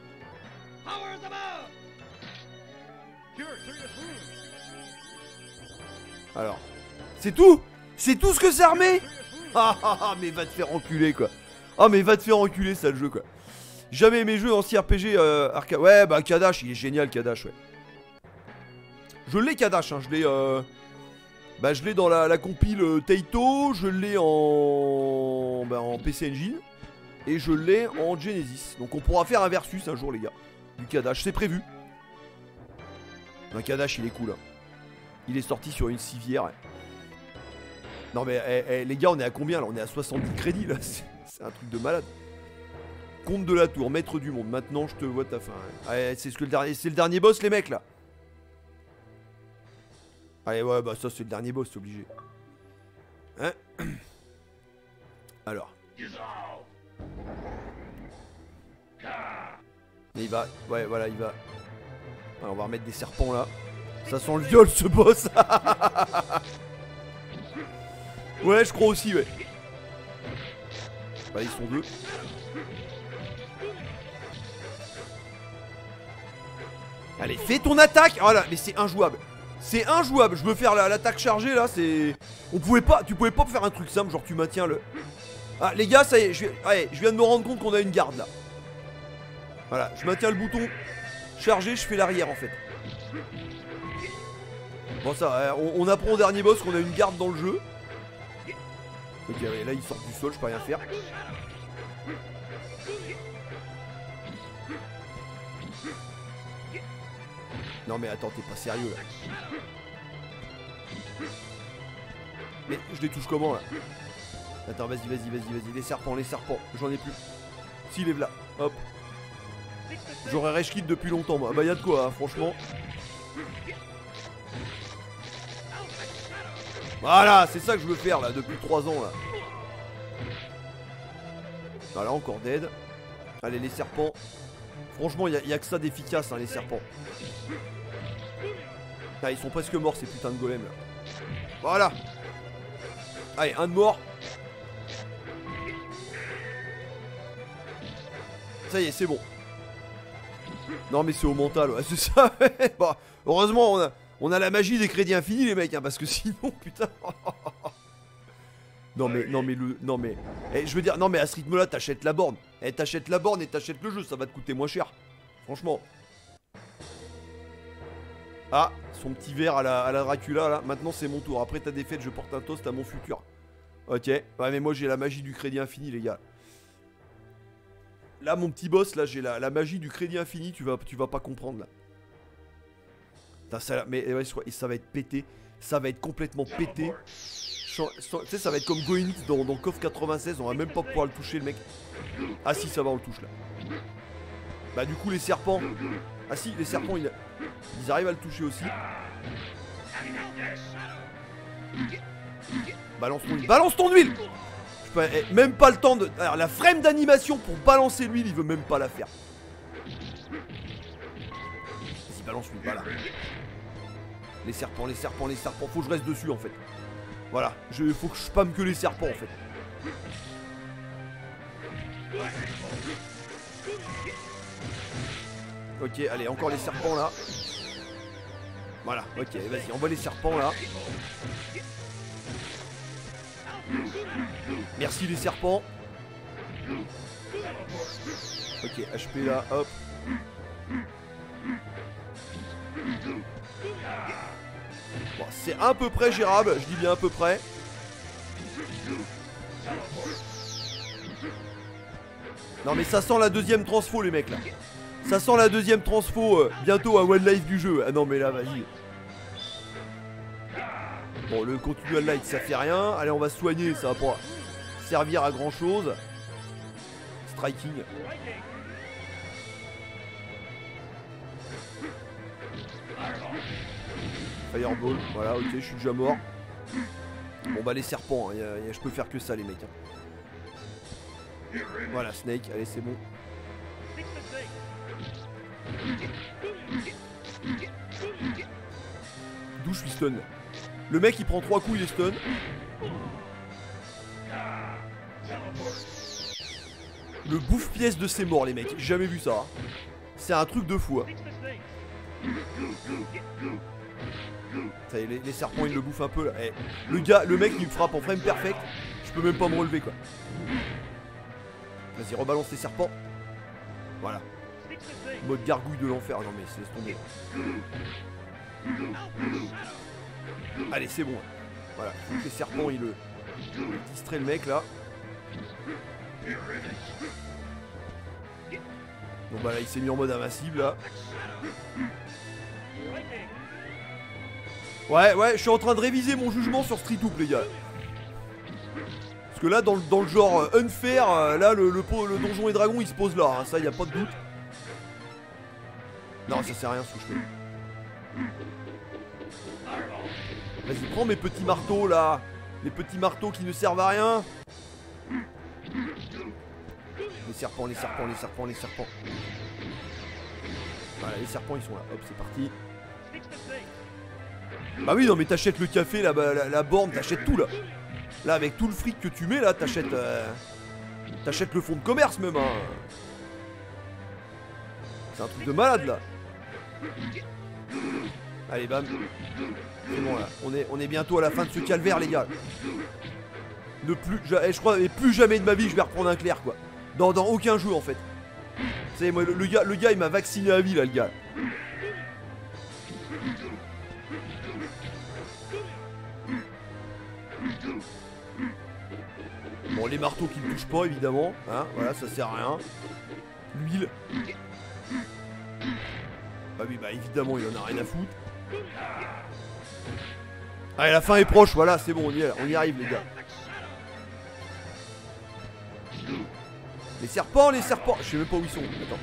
Alors, c'est tout? C'est tout ce que c'est armé? Ah, mais va te faire enculer quoi. Ah, mais va te faire enculer, ça le jeu quoi. Jamais mes jeux anti-RPG arcade. Ouais, bah Kadash, il est génial Kadash, ouais. Je l'ai Kadash, hein, je l'ai dans la compile Taito, je l'ai en PC Engine et je l'ai en Genesis. Donc on pourra faire un versus un jour les gars. Du Kadash, c'est prévu. Un Kadash, il est cool. Hein. Il est sorti sur une civière. Ouais. Non mais les gars, on est à combien là? On est à 70 crédits là. C'est un truc de malade. Comte de la tour, maître du monde. Maintenant je te vois ta fin. Ouais. C'est le dernier boss les mecs là. Allez, ouais, bah ça c'est le dernier boss, c'est obligé. Hein? Alors. Mais il va. Ouais, voilà, il va. Alors, on va remettre des serpents là. Ça sent le viol ce boss. Ouais, je crois aussi, ouais. Bah, ils sont 2. Allez, fais ton attaque. Oh là, mais c'est injouable. C'est injouable, je veux faire l'attaque chargée là, c'est... Tu pouvais pas faire un truc simple, genre tu maintiens le... Ah les gars, ça y est, je viens de me rendre compte qu'on a une garde là. Voilà, je maintiens le bouton chargé, je fais l'arrière en fait. Bon ça, on apprend au dernier boss qu'on a une garde dans le jeu. Ok, ouais, là il sort du sol, je peux rien faire. Non mais attends, t'es pas sérieux là. Mais je les touche comment là? Attends, vas-y, les serpents, j'en ai plus. Si, lève là, hop. J'aurais rage quit depuis longtemps moi. Bah y'a de quoi, hein, franchement. Voilà, c'est ça que je veux faire là, depuis 3 ans là. Voilà, encore dead. Allez, les serpents. Franchement, y a que ça d'efficace, hein, les serpents. Ah, ils sont presque morts ces putains de golems là. Voilà. Allez, un de mort. Ça y est, c'est bon. Non mais c'est au mental, ouais, c'est ça. Bon, heureusement on a la magie des crédits infinis les mecs, hein, parce que sinon putain. Non mais je veux dire, non mais à ce rythme là t'achètes la borne. T'achètes la borne et t'achètes le jeu, ça va te coûter moins cher. Franchement. Ah, son petit verre à la Dracula là, maintenant c'est mon tour. Après ta défaite je porte un toast à mon futur. Ok, ouais mais moi j'ai la magie du crédit infini les gars. Là mon petit boss là j'ai la magie du crédit infini, tu vas pas comprendre là. Putain, ça, mais ouais, ça va être pété, ça va être complètement pété. Tu sais ça va être comme Goenix dans KOF 96, on va même pas pouvoir le toucher le mec. Ah si ça va on le touche là. Bah du coup les serpents. Ah si les serpents ils arrivent à le toucher aussi. Balance ton huile. Même pas le temps de... Alors la frame d'animation pour balancer l'huile, il veut même pas la faire. Vas-y, balance l'huile, voilà. Les serpents, faut que je reste dessus en fait. Voilà, faut que je spamme que les serpents en fait. Ok, allez, encore les serpents là. Voilà, ok, vas-y, envoie les serpents là. Merci les serpents. Ok, HP là, hop. Bon, c'est à peu près gérable, je dis bien à peu près. Non mais ça sent la deuxième transfo les mecs là. Ça sent la deuxième transfo bientôt à One Life du jeu. Ah non mais là vas-y. Bon le continual light ça fait rien. Allez on va soigner, ça va pas servir à grand chose. Striking. Fireball, voilà ok je suis déjà mort. Bon bah les serpents, hein, je peux faire que ça les mecs. Hein. Voilà Snake, allez c'est bon. D'où je suis stun. Le mec il prend 3 coups il est stun. Le bouffe-pièce de ses morts les mecs, j'ai jamais vu ça. Hein. C'est un truc de fou. Hein. Ça y est, les serpents ils le bouffent un peu là. Eh, le mec il me frappe en frame perfect. Je peux même pas me relever quoi. Vas-y rebalance les serpents. Voilà. Mode gargouille de l'enfer. Non mais laisse tomber. Allez c'est bon. Voilà. Les serpents ils distraient le mec là. Bon bah là il s'est mis en mode invincible là. Ouais, je suis en train de réviser mon jugement sur Street Hoop, les gars. Parce que là, dans le genre unfair, là, le donjon et dragon, il se pose là. Hein, ça, y a pas de doute. Non, ça sert à rien ce que je fais. Vas-y, prends mes petits marteaux, là. Les petits marteaux qui ne servent à rien. Les serpents. Voilà, les serpents, ils sont là. Hop, c'est parti. Bah oui non mais t'achètes le café, la borne, t'achètes tout là. Là avec tout le fric que tu mets là, t'achètes le fonds de commerce même hein. C'est un truc de malade là. Allez bam. C'est bon là, on est bientôt à la fin de ce calvaire les gars. Je crois plus jamais de ma vie je vais reprendre un clair quoi. Dans aucun jeu en fait. Vous savez moi le gars il m'a vacciné à vie là le gars. Bon, les marteaux qui ne touchent pas, évidemment. Hein, voilà, ça sert à rien. L'huile. Bah oui, bah évidemment, il en a rien à foutre. Allez, la fin est proche, voilà, c'est bon, on y arrive, les gars. Les serpents, je sais même pas où ils sont. Attends.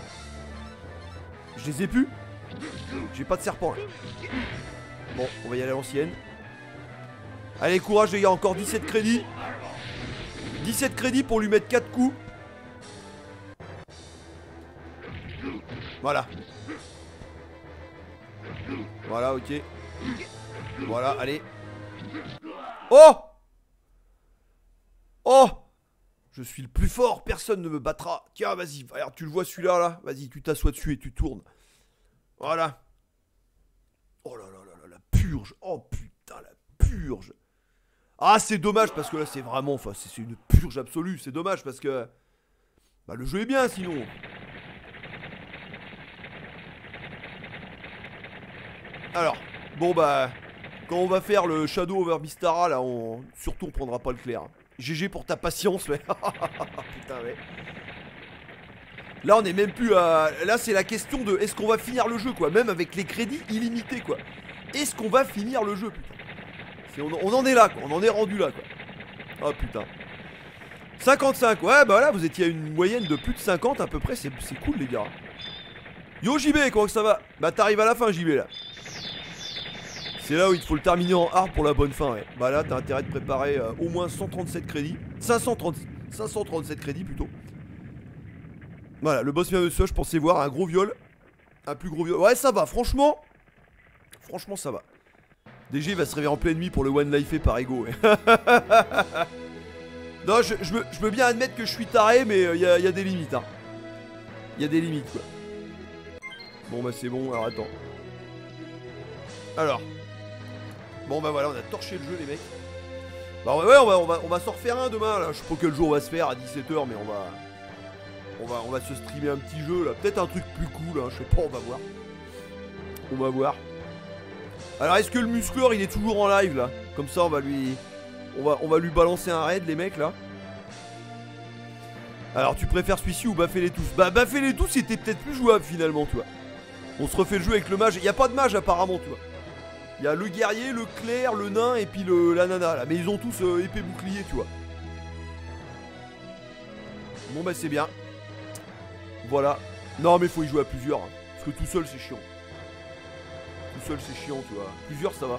Je les ai plus. J'ai pas de serpent, là. Bon, on va y aller à l'ancienne. Allez, courage, les gars, encore 17 crédits. 17 crédits pour lui mettre 4 coups. Voilà. Voilà, ok. Voilà, allez. Oh! Oh! Je suis le plus fort, personne ne me battra. Tiens, vas-y, regarde, tu le vois celui-là, là? Vas-y, tu t'assois dessus et tu tournes. Voilà. Oh là là là là, la purge. Oh putain, la purge. Ah, c'est dommage parce que là, c'est vraiment... Enfin, c'est une purge absolue. C'est dommage parce que... Bah, le jeu est bien, sinon. Alors, bon bah... Quand on va faire le Shadow over Mystara, là, surtout on prendra pas le clair. GG pour ta patience, ouais. Putain, ouais. Là, on est même plus à... Là, c'est la question de... Est-ce qu'on va finir le jeu, quoi? Même avec les crédits illimités, quoi. Est-ce qu'on va finir le jeu, putain? On en est là, quoi. On en est rendu là, quoi. Oh, putain. 55, ouais, bah là, vous étiez à une moyenne de plus de 50 à peu près. C'est cool, les gars. Yo, JB, comment que ça va? Bah, t'arrives à la fin, JB, là. C'est là où il faut le terminer en hard pour la bonne fin, ouais. Bah là, t'as intérêt de préparer au moins 137 crédits. 537 crédits, plutôt. Voilà, le boss vient de ça, je pensais voir un gros viol. Un plus gros viol. Ouais, ça va, franchement. Franchement, ça va. DG va se réveiller en pleine nuit pour le one life par ego, ouais. Non, je veux bien admettre que je suis taré, mais il y a des limites, hein. Il y a des limites, quoi. Bon, bah c'est bon, alors attends. Alors. Bon bah voilà, on a torché le jeu, les mecs. Bah ouais, on va s'en refaire un demain, là. Je sais pas quel jour on va se faire à 17h, mais on va se streamer un petit jeu, là. Peut-être un truc plus cool, hein, je sais pas, on va voir. On va voir. Alors, est-ce que le muscleur, il est toujours en live, là? Comme ça, on va lui balancer un raid, les mecs, là. Alors, tu préfères celui-ci ou baffer les tous? Bah, baffer les tous, c'était peut-être plus jouable, finalement, tu vois. On se refait le jeu avec le mage. Il n'y a pas de mage, apparemment, tu vois. Il y a le guerrier, le clerc, le nain et puis la nana là. Mais ils ont tous épée bouclier, tu vois. Bon bah c'est bien. Voilà. Non mais faut y jouer à plusieurs, hein. Parce que tout seul c'est chiant. Tout seul c'est chiant, tu vois. Plusieurs ça va.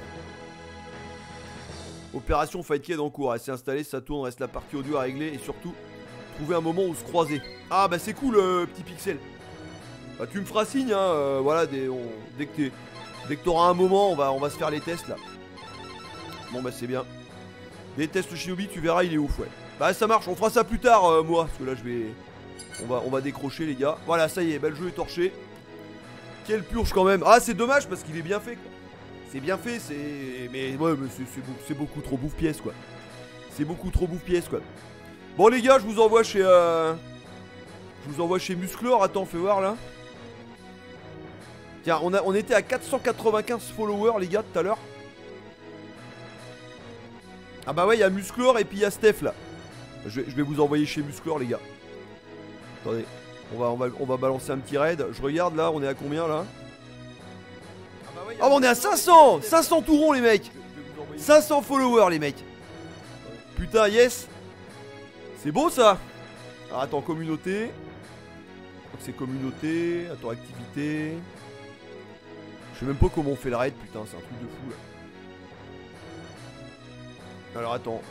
Opération Fightcade en cours. Elle s'est installée, ça tourne, reste la partie audio à régler. Et surtout, trouver un moment où se croiser. Ah bah c'est cool petit pixel. Bah tu me feras signe, hein. Voilà, dès que t'auras un moment, on va se faire les tests là. Bon bah c'est bien. Les tests Shinobi, tu verras, il est ouf, ouais. Bah ça marche, on fera ça plus tard, moi. Parce que là je vais... On va décrocher les gars. Voilà, ça y est, bah, le jeu est torché. Quelle purge quand même. Ah c'est dommage parce qu'il est bien fait, quoi. C'est bien fait, c'est... Mais ouais, mais c'est beaucoup trop bouffe-pièce, quoi. C'est beaucoup trop bouffe-pièce, quoi. Bon les gars, je vous envoie chez... Je vous envoie chez Musclor. Attends, fais voir là. Tiens, on était à 495 followers, les gars, tout à l'heure. Ah bah ouais, il y a Musclor et puis il y a Steph, là. Je vais vous envoyer chez Musclor, les gars. Attendez, on va balancer un petit raid. Je regarde, là, on est à combien, là? Ah bah on est à 500 500 tout rond, les mecs. 500 followers, les mecs. Putain, yes. C'est beau, ça. Alors, attends, communauté. C'est communauté. Attends, activité. Je sais même pas comment on fait le raid, putain, c'est un truc de fou là. Alors attends,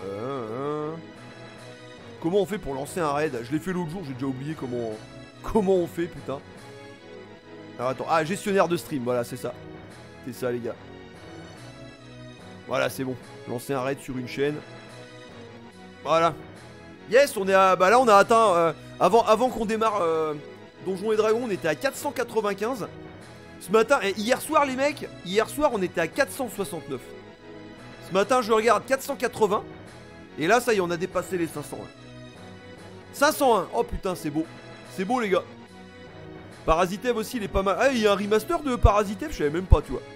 comment on fait pour lancer un raid? Je l'ai fait l'autre jour, j'ai déjà oublié comment on fait, putain. Alors attends, ah, gestionnaire de stream, voilà, c'est ça. C'est ça, les gars. Voilà, c'est bon. Lancer un raid sur une chaîne. Voilà. Yes, on est à... Bah là, on a atteint... avant qu'on démarre Donjons et Dragons, on était à 495. Ce matin, et hier soir les mecs, hier soir on était à 469. Ce matin je regarde 480. Et là ça y est, on a dépassé les 500 là. 501, oh putain c'est beau. C'est beau les gars. Parasitev aussi il est pas mal. Ah il y a un remaster de Parasitev, je savais même pas tu vois.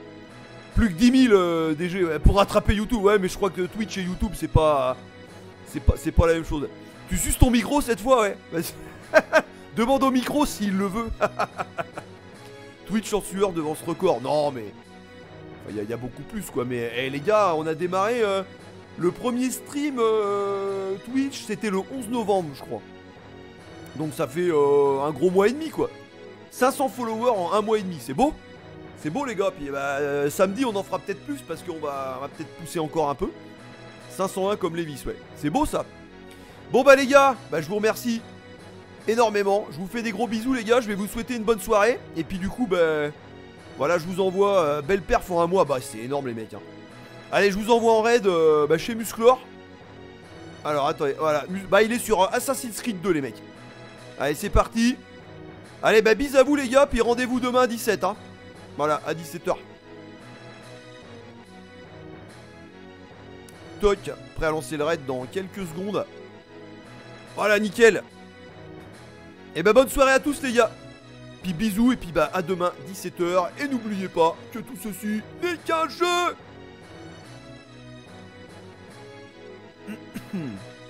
Plus que 10 000 DG ouais, pour rattraper YouTube. Ouais mais je crois que Twitch et YouTube c'est pas C'est pas la même chose. Tu suces ton micro cette fois, ouais. Demande au micro s'il le veut. Twitch en sueur devant ce record. Non, mais... Il y a beaucoup plus, quoi. Mais les gars, on a démarré... le premier stream Twitch, c'était le 11 novembre, je crois. Donc ça fait un gros mois et demi, quoi. 500 followers en un mois et demi, c'est beau. C'est beau, les gars. Puis bah, samedi, on en fera peut-être plus parce qu'on va peut-être pousser encore un peu. 501 comme Lévis, ouais. C'est beau, ça. Bon, bah, les gars, bah, je vous remercie énormément. Je vous fais des gros bisous, les gars. Je vais vous souhaiter une bonne soirée. Et puis, du coup, bah, voilà, je vous envoie belle perf en un mois. Bah, c'est énorme, les mecs, hein. Allez, je vous envoie en raid chez Musclor. Alors, attendez, voilà. Bah, il est sur Assassin's Creed 2, les mecs. Allez, c'est parti. Allez, bah, bis à vous, les gars. Puis rendez-vous demain à 17, hein. Voilà, à 17h. Toc, prêt à lancer le raid dans quelques secondes. Voilà, nickel. Et bah, bonne soirée à tous, les gars. Puis bisous, et puis bah, à demain, 17h. Et n'oubliez pas que tout ceci n'est qu'un jeu.